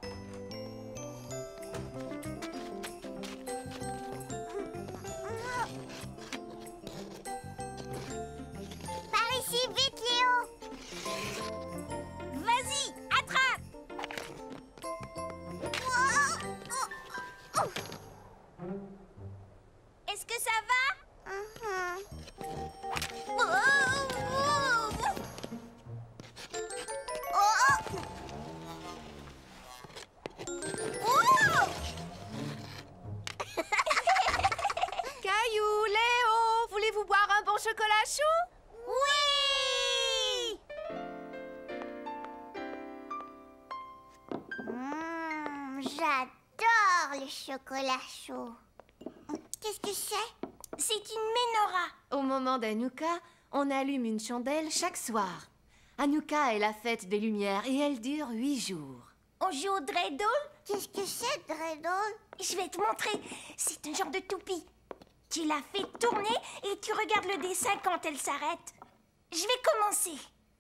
Par ici, vite, Léo. Vas-y, attrape. Est-ce que ça va? Mhm. Oh, oh, oh. Oh. Oh. Caillou, Léo, voulez-vous boire un bon chocolat chaud? Oui. Mmh, j'adore. J'adore le chocolat chaud. Qu'est-ce que c'est? C'est une menorah. Au moment d'Hanouka, on allume une chandelle chaque soir. Hanouka est la fête des lumières et elle dure huit jours. On joue au dreidel? Qu'est-ce que c'est, dreidel? Je vais te montrer. C'est un genre de toupie. Tu la fais tourner et tu regardes le dessin quand elle s'arrête. Je vais commencer.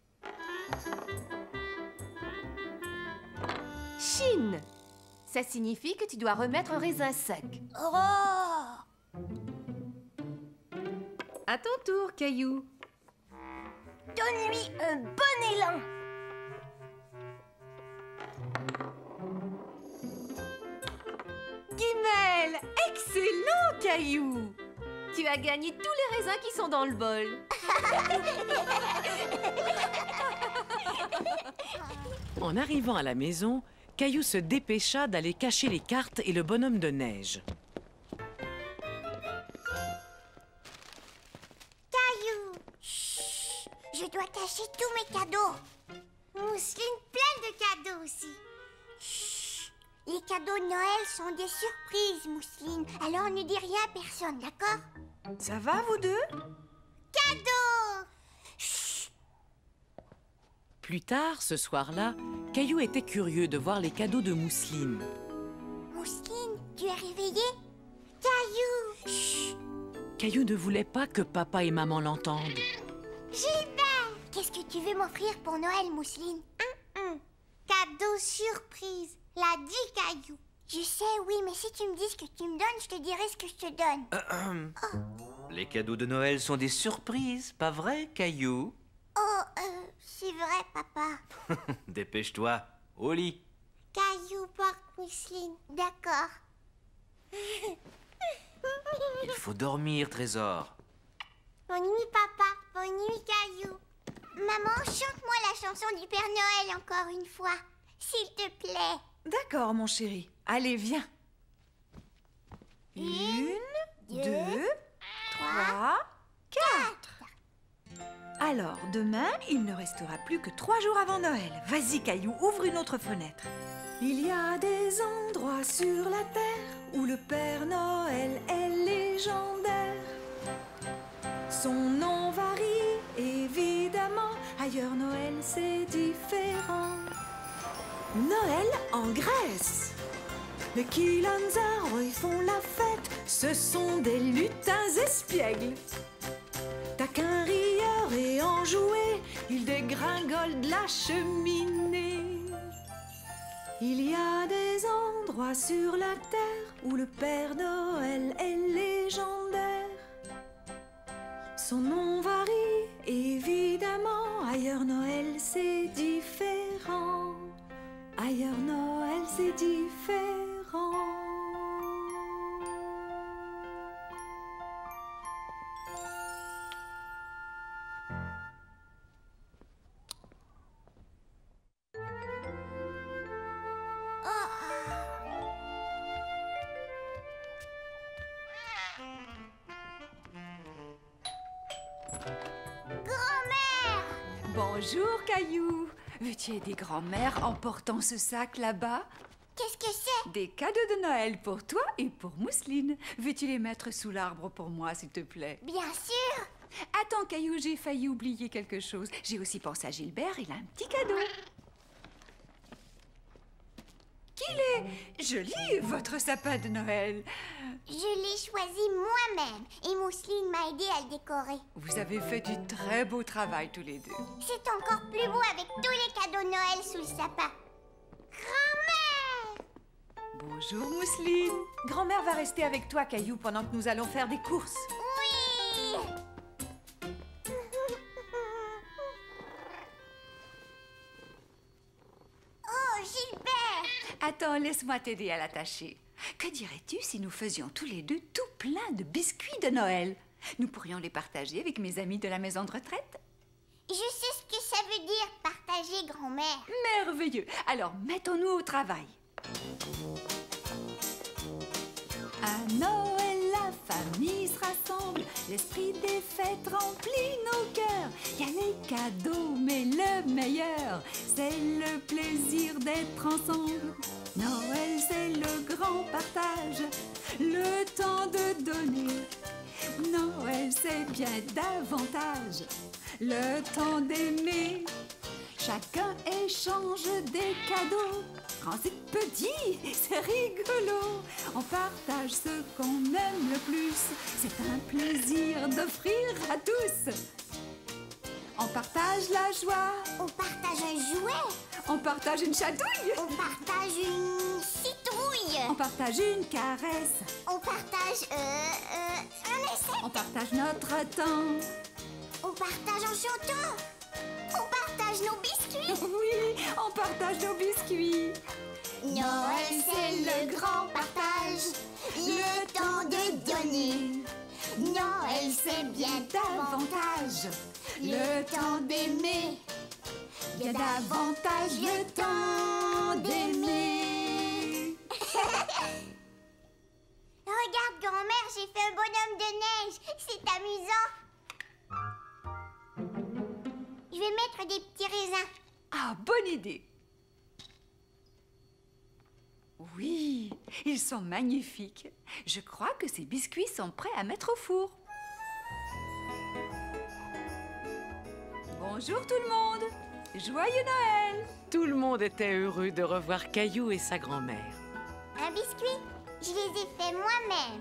Chine. Ça signifie que tu dois remettre un raisin sec. Oh! À ton tour, Caillou. Donne-lui un bon élan. Guimel! Excellent, Caillou! Tu as gagné tous les raisins qui sont dans le bol. En arrivant à la maison, Caillou se dépêcha d'aller cacher les cartes et le bonhomme de neige. Caillou! Chut! Je dois cacher tous mes cadeaux. Mousseline, plein de cadeaux aussi. Chut! Les cadeaux de Noël sont des surprises, Mousseline. Alors ne dis rien à personne, d'accord? Ça va, vous deux? Cadeaux! Chut! Plus tard, ce soir-là, Caillou était curieux de voir les cadeaux de Mousseline. Mousseline, tu es réveillée? Caillou! Chut! Caillou ne voulait pas que papa et maman l'entendent. Gilbert! Qu'est-ce que tu veux m'offrir pour Noël, Mousseline? Hum, hum. Cadeau surprise, l'a dit Caillou. Je sais, oui, mais si tu me dis ce que tu me donnes, je te dirai ce que je te donne. Ahem. Oh, Les cadeaux de Noël sont des surprises, pas vrai, Caillou? oh euh, c'est vrai, papa. Dépêche-toi, au lit. Caillou porte Mousseline, d'accord. Il faut dormir, Trésor. Bonne nuit, papa. Bonne nuit, Caillou. Maman, chante-moi la chanson du Père Noël encore une fois, s'il te plaît. D'accord, mon chéri. Allez, viens. Une, deux, deux, trois, quatre. Alors, demain, il ne restera plus que trois jours avant Noël. Vas-y, Caillou, ouvre une autre fenêtre. Il y a des endroits sur la terre où le Père Noël est légendaire. Son nom varie, évidemment. Ailleurs, Noël, c'est différent. Noël en Grèce. Les Kilanzaroi font la fête. Ce sont des lutins espiègles. Taquins, rieurs et enjoués, ils dégringolent de la cheminée. Il y a des endroits sur la terre où le Père Noël est légendaire. Son nom varie, évidemment. Ailleurs, Noël, c'est différent. Ailleurs, Noël, c'est différent. Grand-mère! Bonjour, Caillou. Veux-tu aider grand-mère en portant ce sac là-bas? Qu'est-ce que c'est? Des cadeaux de Noël pour toi et pour Mousseline. Veux-tu les mettre sous l'arbre pour moi, s'il te plaît? Bien sûr! Attends, Caillou, j'ai failli oublier quelque chose. J'ai aussi pensé à Gilbert, il a un petit cadeau. Qu'il est joli, votre sapin de Noël. Je l'ai choisi moi-même et Mousseline m'a aidé à le décorer. Vous avez fait du très beau travail tous les deux. C'est encore plus beau avec tous les cadeaux de Noël sous le sapin. Grand-mère! Bonjour, Mousseline. Grand-mère va rester avec toi, Caillou, pendant que nous allons faire des courses. Oui! Oh, Gilbert! Attends, laisse-moi t'aider à l'attacher. Que dirais-tu si nous faisions tous les deux tout plein de biscuits de Noël? Nous pourrions les partager avec mes amis de la maison de retraite. Je sais ce que ça veut dire, partager, grand-mère. Merveilleux. Alors, mettons-nous au travail. À Noël, la famille sera rassemble. L'esprit des fêtes remplit nos cœurs. Il y a les cadeaux, mais le meilleur, c'est le plaisir d'être ensemble. Noël, c'est le grand partage, le temps de donner. Noël, c'est bien davantage le temps d'aimer. Chacun échange des cadeaux, grands et petits, c'est rigolo. On partage ce qu'on aime le plus, c'est un plaisir d'offrir à tous. On partage la joie, On partage un jouet. on partage une chatouille, On partage une citrouille. on partage une caresse, On partage euh, euh, un essai. on partage notre temps. On partage en chantant. On partage nos biscuits. Oui, on partage nos biscuits. Noël, c'est le grand partage, le temps de donner. Noël, c'est bien davantage le temps d'aimer. Il y a davantage le temps d'aimer. Regarde, grand-mère, j'ai fait un bonhomme de neige. C'est amusant. Je vais mettre des petits raisins. Ah, bonne idée. Oui, ils sont magnifiques. Je crois que ces biscuits sont prêts à mettre au four. Bonjour tout le monde. Joyeux Noël. Tout le monde était heureux de revoir Caillou et sa grand-mère. Un biscuit, je les ai faits moi-même.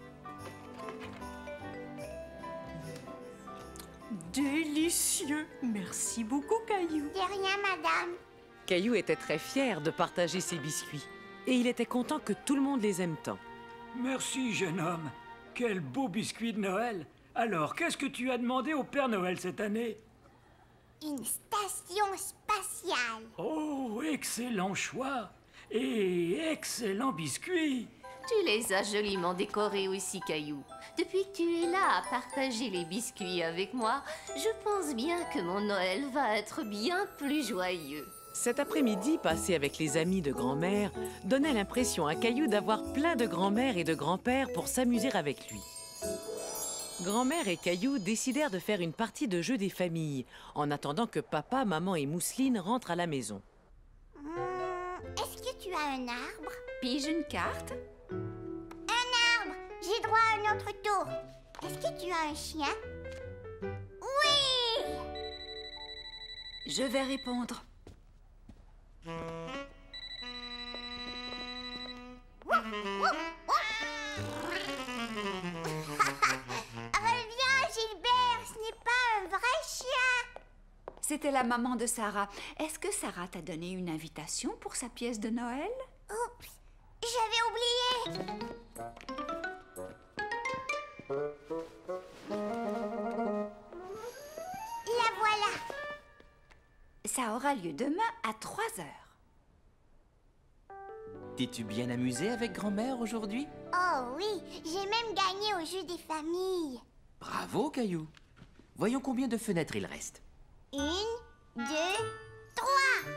Délicieux. Merci beaucoup, Caillou. De rien, madame. Caillou était très fier de partager ses biscuits. Et il était content que tout le monde les aime tant. Merci, jeune homme. Quel beau biscuit de Noël. Alors, qu'est-ce que tu as demandé au Père Noël cette année? Une station spatiale. Oh, excellent choix. Et excellent biscuit. Tu les as joliment décorés aussi, Caillou. Depuis que tu es là à partager les biscuits avec moi, je pense bien que mon Noël va être bien plus joyeux. Cet après-midi passé avec les amis de grand-mère donnait l'impression à Caillou d'avoir plein de grand-mères et de grands-pères pour s'amuser avec lui. Grand-mère et Caillou décidèrent de faire une partie de jeu des familles en attendant que papa, maman et Mousseline rentrent à la maison. Hum, Est-ce que tu as un arbre? Pige une carte. Un arbre. J'ai droit à un autre tour. Est-ce que tu as un chien? Oui! Je vais répondre. Reviens, Gilbert, ce n'est pas un vrai chien. C'était la maman de Sarah. Est-ce que Sarah t'a donné une invitation pour sa pièce de Noël? Oups, j'avais oublié. La voilà. Ça aura lieu demain à trois heures. T'es-tu bien amusé avec grand-mère aujourd'hui? Oh oui, j'ai même gagné au jeu des familles. Bravo, Caillou. Voyons combien de fenêtres il reste. Une, deux, trois.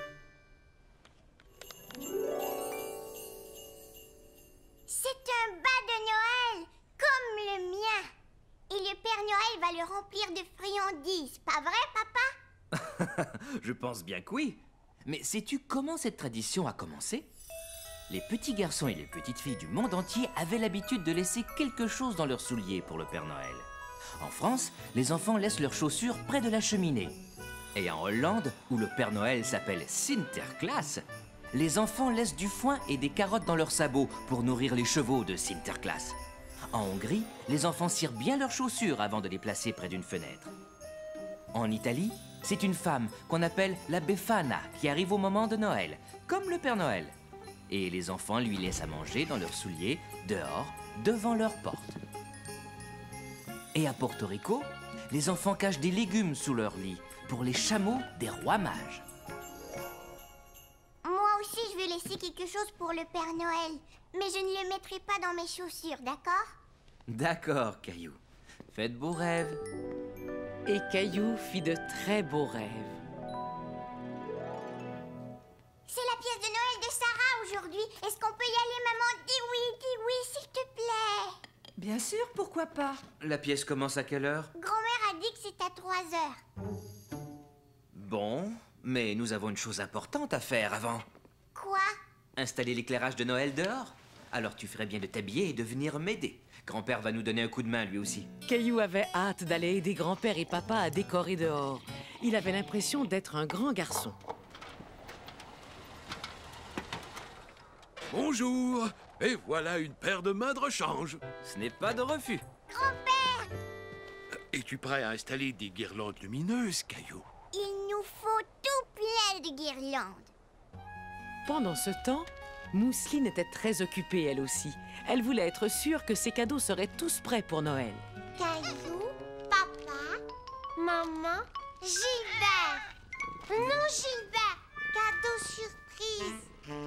C'est un bas de Noël, comme le mien. Et le Père Noël va le remplir de friandises, pas vrai, papa? Je pense bien que oui. Mais sais-tu comment cette tradition a commencé? Les petits garçons et les petites filles du monde entier avaient l'habitude de laisser quelque chose dans leurs souliers pour le Père Noël. En France, les enfants laissent leurs chaussures près de la cheminée. Et en Hollande, où le Père Noël s'appelle Sinterklaas, les enfants laissent du foin et des carottes dans leurs sabots pour nourrir les chevaux de Sinterklaas. En Hongrie, les enfants cirent bien leurs chaussures avant de les placer près d'une fenêtre. En Italie, c'est une femme qu'on appelle la Befana qui arrive au moment de Noël, comme le Père Noël. Et les enfants lui laissent à manger dans leurs souliers, dehors, devant leur porte. Et à Porto Rico, les enfants cachent des légumes sous leur lit pour les chameaux des rois mages. Moi aussi, je vais laisser quelque chose pour le Père Noël. Mais je ne le mettrai pas dans mes chaussures, d'accord? D'accord, Caillou. Faites beaux rêves. Et Caillou fit de très beaux rêves. C'est la pièce de Noël de Sarah aujourd'hui. Est-ce qu'on peut y aller, maman? Dis oui, dis oui, s'il te plaît. Bien sûr, pourquoi pas? La pièce commence à quelle heure? Grand-mère a dit que c'est à trois heures. Bon, mais nous avons une chose importante à faire avant. Quoi? Installer l'éclairage de Noël dehors. Alors tu ferais bien de t'habiller et de venir m'aider. Grand-père va nous donner un coup de main lui aussi. Caillou avait hâte d'aller aider grand-père et papa à décorer dehors. Il avait l'impression d'être un grand garçon. Bonjour. Et voilà une paire de mains de rechange. Ce n'est pas de refus. Grand-père! Es-tu prêt à installer des guirlandes lumineuses, Caillou? Il nous faut tout plein de guirlandes. Pendant ce temps, Mousseline était très occupée elle aussi. Elle voulait être sûre que ses cadeaux seraient tous prêts pour Noël. Caillou, papa, maman, Gilbert. Non, Gilbert, cadeau surprise.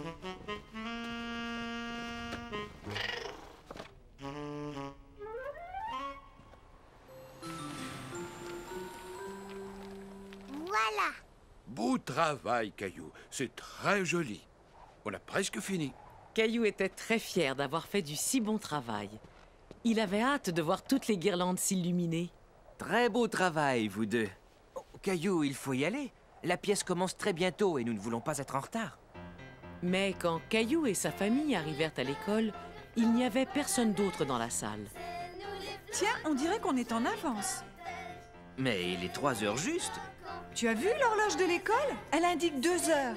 Voilà. Beau travail, Caillou. C'est très joli. On a presque fini. Caillou était très fier d'avoir fait du si bon travail. Il avait hâte de voir toutes les guirlandes s'illuminer. Très beau travail, vous deux. Oh, Caillou, il faut y aller. La pièce commence très bientôt et nous ne voulons pas être en retard. Mais quand Caillou et sa famille arrivèrent à l'école, il n'y avait personne d'autre dans la salle. Tiens, on dirait qu'on est en avance. Mais il est trois heures juste. Tu as vu l'horloge de l'école? Elle indique deux heures.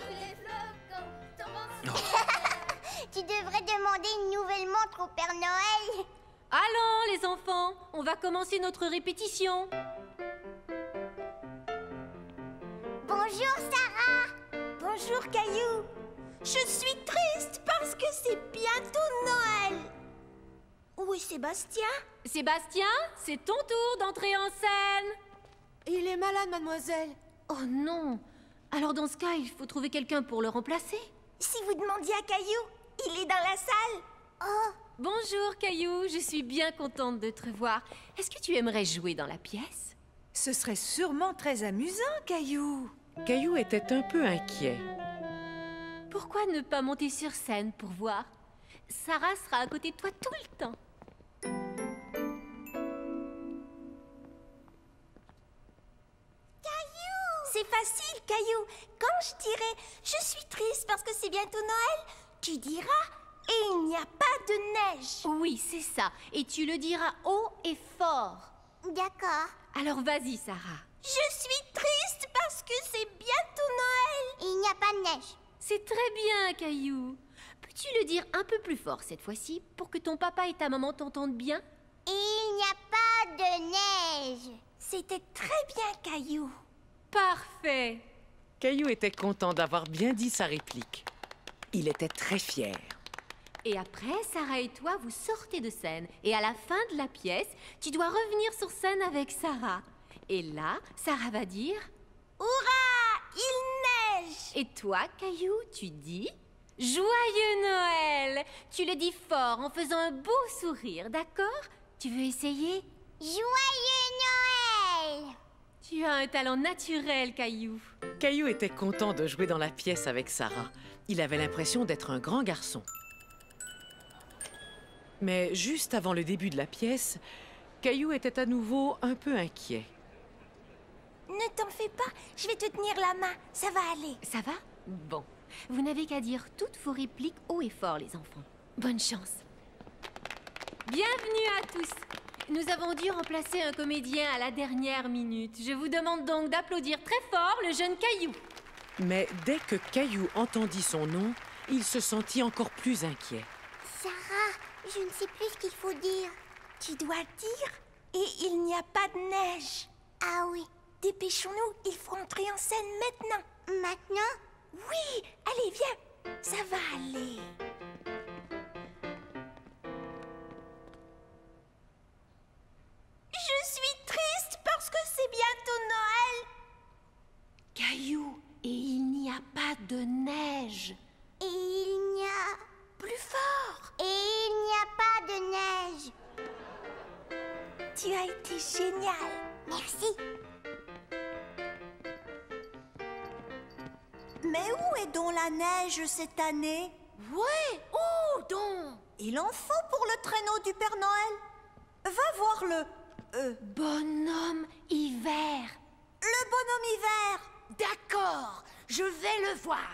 Tu devrais demander une nouvelle montre au Père Noël. Allons, les enfants, on va commencer notre répétition. Bonjour, Sarah. Bonjour, Caillou. Je suis triste parce que c'est bientôt Noël. Où est Sébastien? Sébastien, c'est ton tour d'entrer en scène. Il est malade, mademoiselle. Oh non. Alors dans ce cas, il faut trouver quelqu'un pour le remplacer. Si vous demandiez à Caillou, il est dans la salle. Oh. Bonjour, Caillou. Je suis bien contente de te revoir. Est-ce que tu aimerais jouer dans la pièce? Ce serait sûrement très amusant, Caillou. Caillou était un peu inquiet. Pourquoi ne pas monter sur scène pour voir? Sarah sera à côté de toi tout le temps. C'est facile, Caillou. Quand je dirai « Je suis triste parce que c'est bientôt Noël », tu diras « Et il n'y a pas de neige ». Oui, c'est ça. Et tu le diras haut et fort. D'accord. Alors vas-y, Sarah. Je suis triste parce que c'est bientôt Noël. Il n'y a pas de neige. C'est très bien, Caillou. Peux-tu le dire un peu plus fort cette fois-ci pour que ton papa et ta maman t'entendent bien? Il n'y a pas de neige. C'était très bien, Caillou. Parfait. Caillou était content d'avoir bien dit sa réplique. Il était très fier. Et après, Sarah et toi, vous sortez de scène. Et à la fin de la pièce, tu dois revenir sur scène avec Sarah. Et là, Sarah va dire « Hurrah! Il neige !» Et toi, Caillou, tu dis « Joyeux Noël !» Tu le dis fort en faisant un beau sourire, d'accord? Tu veux essayer? Joyeux Noël! Tu as un talent naturel, Caillou. Caillou était content de jouer dans la pièce avec Sarah. Il avait l'impression d'être un grand garçon. Mais juste avant le début de la pièce, Caillou était à nouveau un peu inquiet. Ne t'en fais pas, je vais te tenir la main, ça va aller. Ça va? Bon. Vous n'avez qu'à dire toutes vos répliques haut et fort, les enfants. Bonne chance. Bienvenue à tous. Nous avons dû remplacer un comédien à la dernière minute. Je vous demande donc d'applaudir très fort le jeune Caillou. Mais dès que Caillou entendit son nom, il se sentit encore plus inquiet. Sarah, je ne sais plus ce qu'il faut dire. Tu dois dire « Et il n'y a pas de neige ». Ah oui. Dépêchons-nous, il faut entrer en scène maintenant. Maintenant? Oui, allez, viens. Ça va aller. Je suis triste parce que c'est bientôt Noël. Caillou, et il n'y a pas de neige. Et il n'y a... Plus fort. Et il n'y a pas de neige. Tu as été génial. Merci. Mais où est donc la neige cette année? Ouais, où donc? Il en faut pour le traîneau du Père Noël. Va voir le... Euh, Bonhomme hiver. le bonhomme hiver. D'accord, je vais le voir.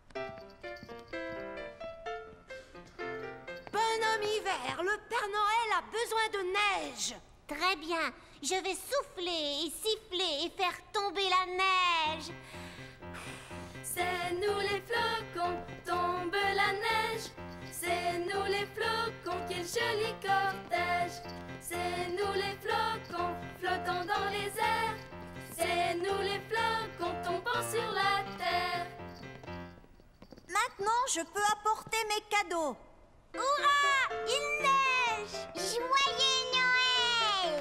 Bonhomme hiver, le Père Noël a besoin de neige. Très bien. Je vais souffler et siffler et faire tomber la neige. C'est nous les flocons, tombe la neige. C'est nous les flocons, quel joli cortège. C'est nous les flocons, flottant dans les airs. C'est nous les flocons, tombant sur la terre. Maintenant, je peux apporter mes cadeaux. Hurrah! Il neige! Joyeux Noël!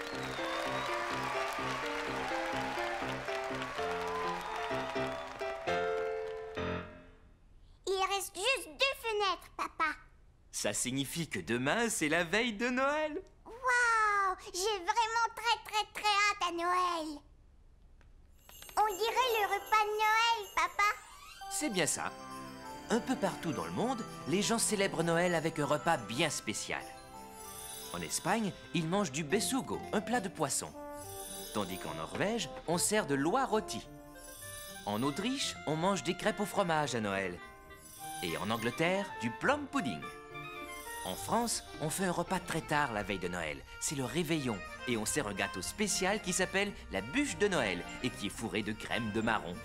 Il reste juste deux fenêtres, papa. Ça signifie que demain, c'est la veille de Noël. Waouh! J'ai vraiment très très très hâte à Noël. On dirait le repas de Noël, papa. C'est bien ça. Un peu partout dans le monde, les gens célèbrent Noël avec un repas bien spécial. En Espagne, ils mangent du besugo, un plat de poisson. Tandis qu'en Norvège, on sert de l'oie rôti. En Autriche, on mange des crêpes au fromage à Noël. Et en Angleterre, du plum pudding. En France, on fait un repas très tard la veille de Noël. C'est le réveillon. Et on sert un gâteau spécial qui s'appelle la bûche de Noël et qui est fourré de crème de marron.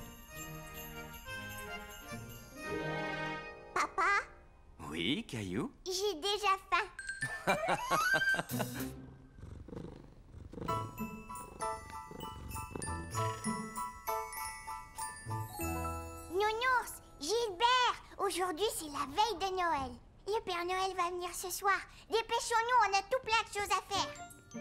Papa, Oui, Caillou? j'ai déjà faim. Nounours, Gilbert, aujourd'hui c'est la veille de Noël. Le Père Noël va venir ce soir. Dépêchons-nous, on a tout plein de choses à faire.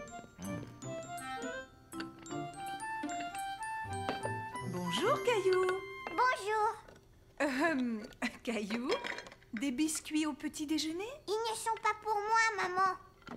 Bonjour, Caillou. Bonjour. Euh, Caillou, des biscuits au petit déjeuner? Ils ne sont pas pour moi, maman.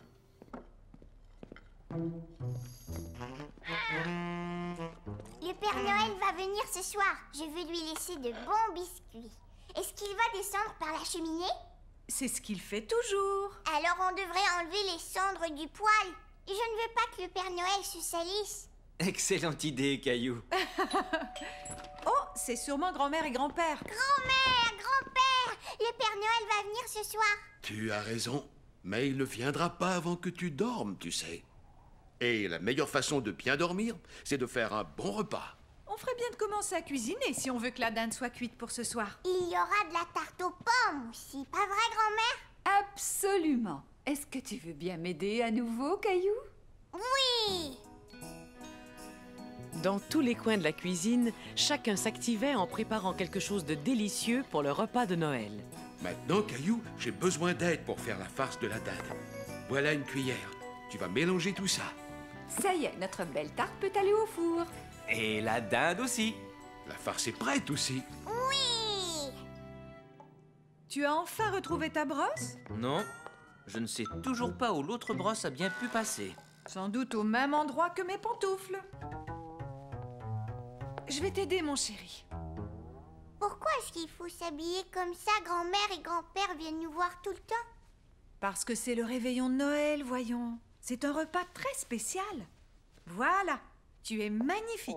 Le Père Noël va venir ce soir. Je veux lui laisser de bons biscuits. Est-ce qu'il va descendre par la cheminée? C'est ce qu'il fait toujours. Alors on devrait enlever les cendres du poêle. Je ne veux pas que le Père Noël se salisse. Excellente idée, Caillou. Oh, c'est sûrement grand-mère et grand-père. Grand-mère, grand-père, le Père Noël va venir ce soir. Tu as raison, mais il ne viendra pas avant que tu dormes, tu sais. Et la meilleure façon de bien dormir, c'est de faire un bon repas. On ferait bien de commencer à cuisiner si on veut que la dinde soit cuite pour ce soir. Il y aura de la tarte aux pommes aussi, pas vrai, grand-mère? Absolument. Est-ce que tu veux bien m'aider à nouveau, Caillou? Oui! Dans tous les coins de la cuisine, chacun s'activait en préparant quelque chose de délicieux pour le repas de Noël. Maintenant, Caillou, j'ai besoin d'aide pour faire la farce de la dinde. Voilà une cuillère. Tu vas mélanger tout ça. Ça y est, notre belle tarte peut aller au four. Et la dinde aussi. La farce est prête aussi. Oui! Tu as enfin retrouvé ta brosse? Non, je ne sais toujours pas où l'autre brosse a bien pu passer. Sans doute au même endroit que mes pantoufles. Je vais t'aider, mon chéri. Pourquoi est-ce qu'il faut s'habiller comme ça? Grand-mère et grand-père viennent nous voir tout le temps. Parce que c'est le réveillon de Noël, voyons. C'est un repas très spécial. Voilà, tu es magnifique.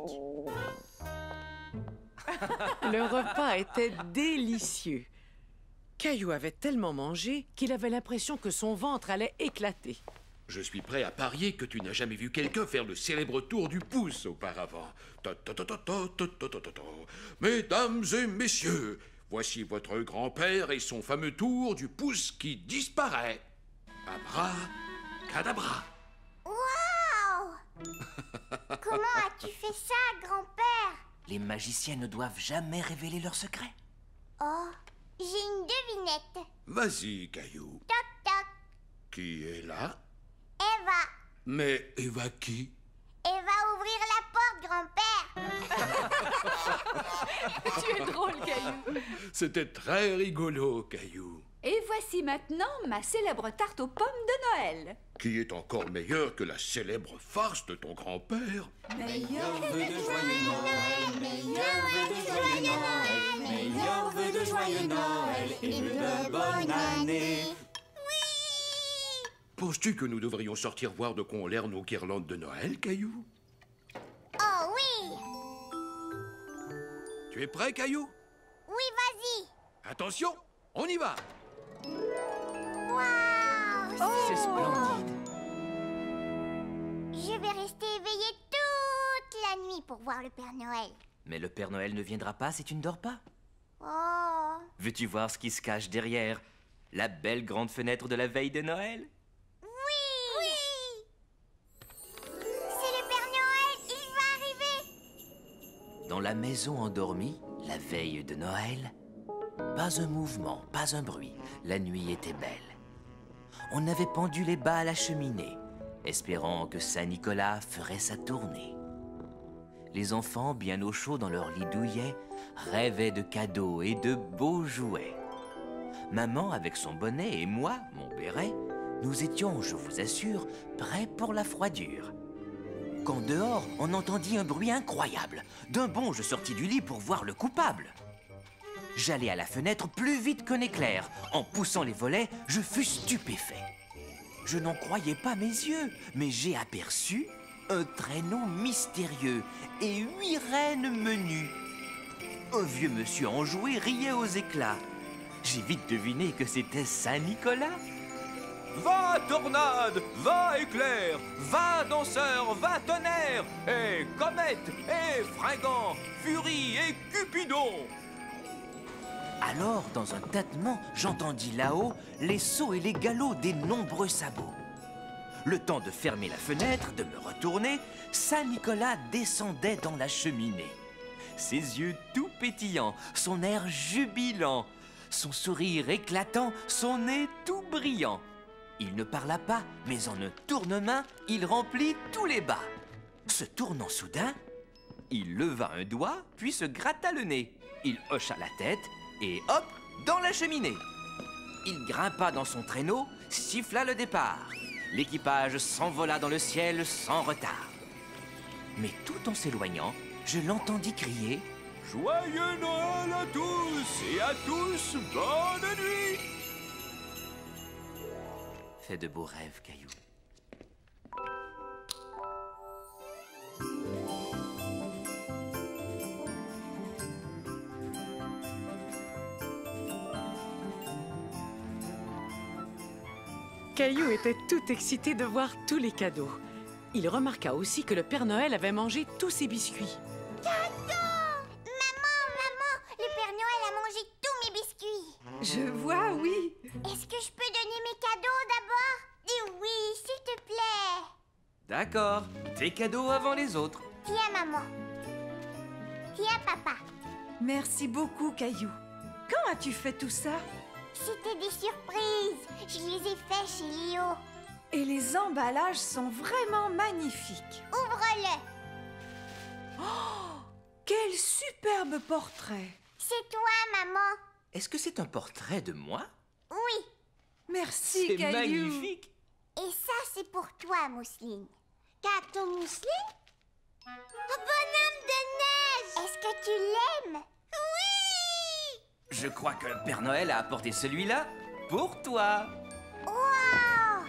Le repas était délicieux. Caillou avait tellement mangé qu'il avait l'impression que son ventre allait éclater. Je suis prêt à parier que tu n'as jamais vu quelqu'un faire le célèbre tour du pouce auparavant. Ta ta ta ta ta ta ta ta ta ta. Mesdames et messieurs, voici votre grand-père et son fameux tour du pouce qui disparaît. Abra, cadabra. Waouh! Comment as-tu fait ça, grand-père? Les magiciens ne doivent jamais révéler leurs secrets. Oh, j'ai une devinette. Vas-y, Caillou. Toc toc. Qui est là? Eva. Mais Eva qui? Eva, ouvrir la porte, grand-père. Tu es drôle, Caillou. C'était très rigolo, Caillou. Et voici maintenant ma célèbre tarte aux pommes de Noël. Qui est encore meilleur que la célèbre farce de ton grand-père. Meilleur vœu de joyeux Noël, meilleur vœu de joyeux Noël, meilleur vœu de joyeux Noël et de bonne année. Penses-tu que nous devrions sortir voir de quoi ont l'air nos guirlandes de Noël, Caillou? Oh oui! Tu es prêt, Caillou? Oui, vas-y! Attention, on y va! Waouh! C'est splendide. Je vais rester éveillée toute la nuit pour voir le Père Noël. Mais le Père Noël ne viendra pas si tu ne dors pas. Oh! Veux-tu voir ce qui se cache derrière la belle grande fenêtre de la veille de Noël? Oui! Oui! C'est le Père Noël, il va arriver! Dans la maison endormie, la veille de Noël, pas un mouvement, pas un bruit. La nuit était belle. On avait pendu les bas à la cheminée, espérant que Saint-Nicolas ferait sa tournée. Les enfants, bien au chaud dans leur lit douillet, rêvaient de cadeaux et de beaux jouets. Maman, avec son bonnet, et moi, mon béret, nous étions, je vous assure, prêts pour la froidure. Quand dehors, on entendit un bruit incroyable. D'un bond, je sortis du lit pour voir le coupable. J'allai à la fenêtre plus vite qu'un éclair. En poussant les volets, je fus stupéfait. Je n'en croyais pas mes yeux, mais j'ai aperçu un traîneau mystérieux et huit reines menues. Un vieux monsieur enjoué riait aux éclats. J'ai vite deviné que c'était Saint-Nicolas. Va tornade, va éclair, va danseur, va tonnerre, et comète, et fringant, furie et cupidon. Alors, dans un tâtement, j'entendis là-haut les sauts et les galops des nombreux sabots. Le temps de fermer la fenêtre, de me retourner, Saint-Nicolas descendait dans la cheminée. Ses yeux tout pétillants, son air jubilant, son sourire éclatant, son nez tout brillant. Il ne parla pas, mais en un tournement, il remplit tous les bas. Se tournant soudain, il leva un doigt, puis se gratta le nez. Il hocha la tête, et hop, dans la cheminée. Il grimpa dans son traîneau, siffla le départ. L'équipage s'envola dans le ciel sans retard. Mais tout en s'éloignant, je l'entendis crier « Joyeux Noël à tous et à tous, bonne nuit !» Fais de beaux rêves, Caillou. Caillou était tout excité de voir tous les cadeaux. Il remarqua aussi que le Père Noël avait mangé tous ses biscuits. Cadeau! Maman, maman, le Père Noël a mangé tous mes biscuits. Je vois, oui. Est-ce que je peux donner mes cadeaux d'abord? Dis oui, s'il te plaît. D'accord, tes cadeaux avant les autres. Tiens, maman. Tiens, papa. Merci beaucoup, Caillou. Quand as-tu fait tout ça? C'était des surprises. Je les ai faits chez Léo. Et les emballages sont vraiment magnifiques. Ouvre-le. Oh, quel superbe portrait. C'est toi, maman. Est-ce que c'est un portrait de moi? Oui. Merci, C'est Caillou. magnifique. Et ça, c'est pour toi, Mousseline. Gâteau Mousseline? Un bonhomme de neige. Est-ce que tu l'aimes? Oui. Je crois que le Père Noël a apporté celui-là pour toi. Wow!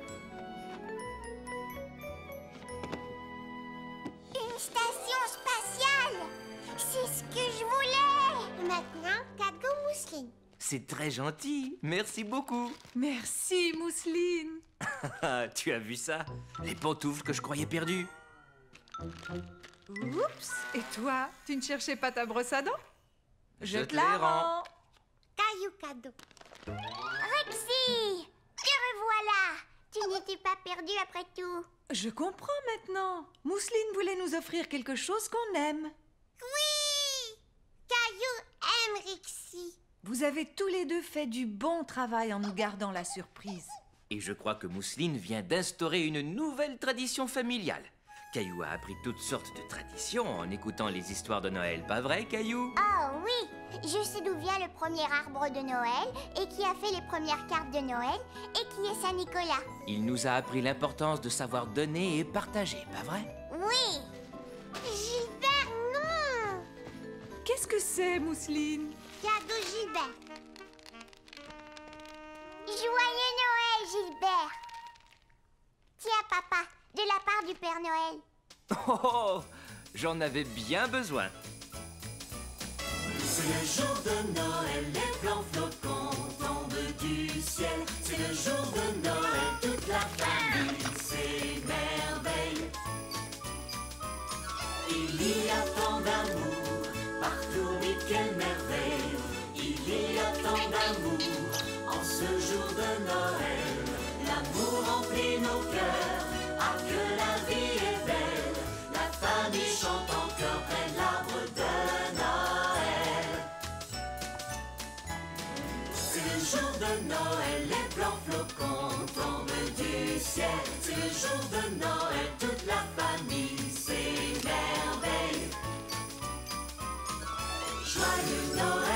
Une station spatiale. C'est ce que je voulais. Maintenant, cadeau Mousseline. C'est très gentil. Merci beaucoup. Merci, Mousseline. Tu as vu ça? Les pantoufles que je croyais perdues. Oups. Et toi, tu ne cherchais pas ta brosse à dents? Je te les rends. Caillou cadeau. Rexy, te revoilà. Tu n'étais pas perdu après tout. Je comprends maintenant. Mousseline voulait nous offrir quelque chose qu'on aime. Oui. Caillou aime Rexy. Vous avez tous les deux fait du bon travail en nous gardant la surprise. Et je crois que Mousseline vient d'instaurer une nouvelle tradition familiale. Caillou a appris toutes sortes de traditions en écoutant les histoires de Noël, pas vrai, Caillou? Oh oui, je sais d'où vient le premier arbre de Noël et qui a fait les premières cartes de Noël et qui est Saint-Nicolas. Il nous a appris l'importance de savoir donner et partager, pas vrai? Oui. Gilbert, non. Qu'est-ce que c'est, Mousseline? Cadeau Gilbert. Joyeux Noël, Gilbert. Tiens, papa, de la part du Père Noël. Oh, oh, j'en avais bien besoin. C'est le jour de Noël, les blancs flocons tombent du ciel. C'est le jour de Noël, toute la famille s'émerveille. Il y a tant d'amour partout, oui, quelle merveille. Il y a tant d'amour en ce jour de Noël. L'amour remplit nos cœurs, ah que la vie est belle. La famille chante en chœur près de l'arbre de Noël. C'est le jour de Noël, les blancs flocons tombent du ciel. C'est le jour de Noël, toute la famille s'émerveille. Joyeux Noël.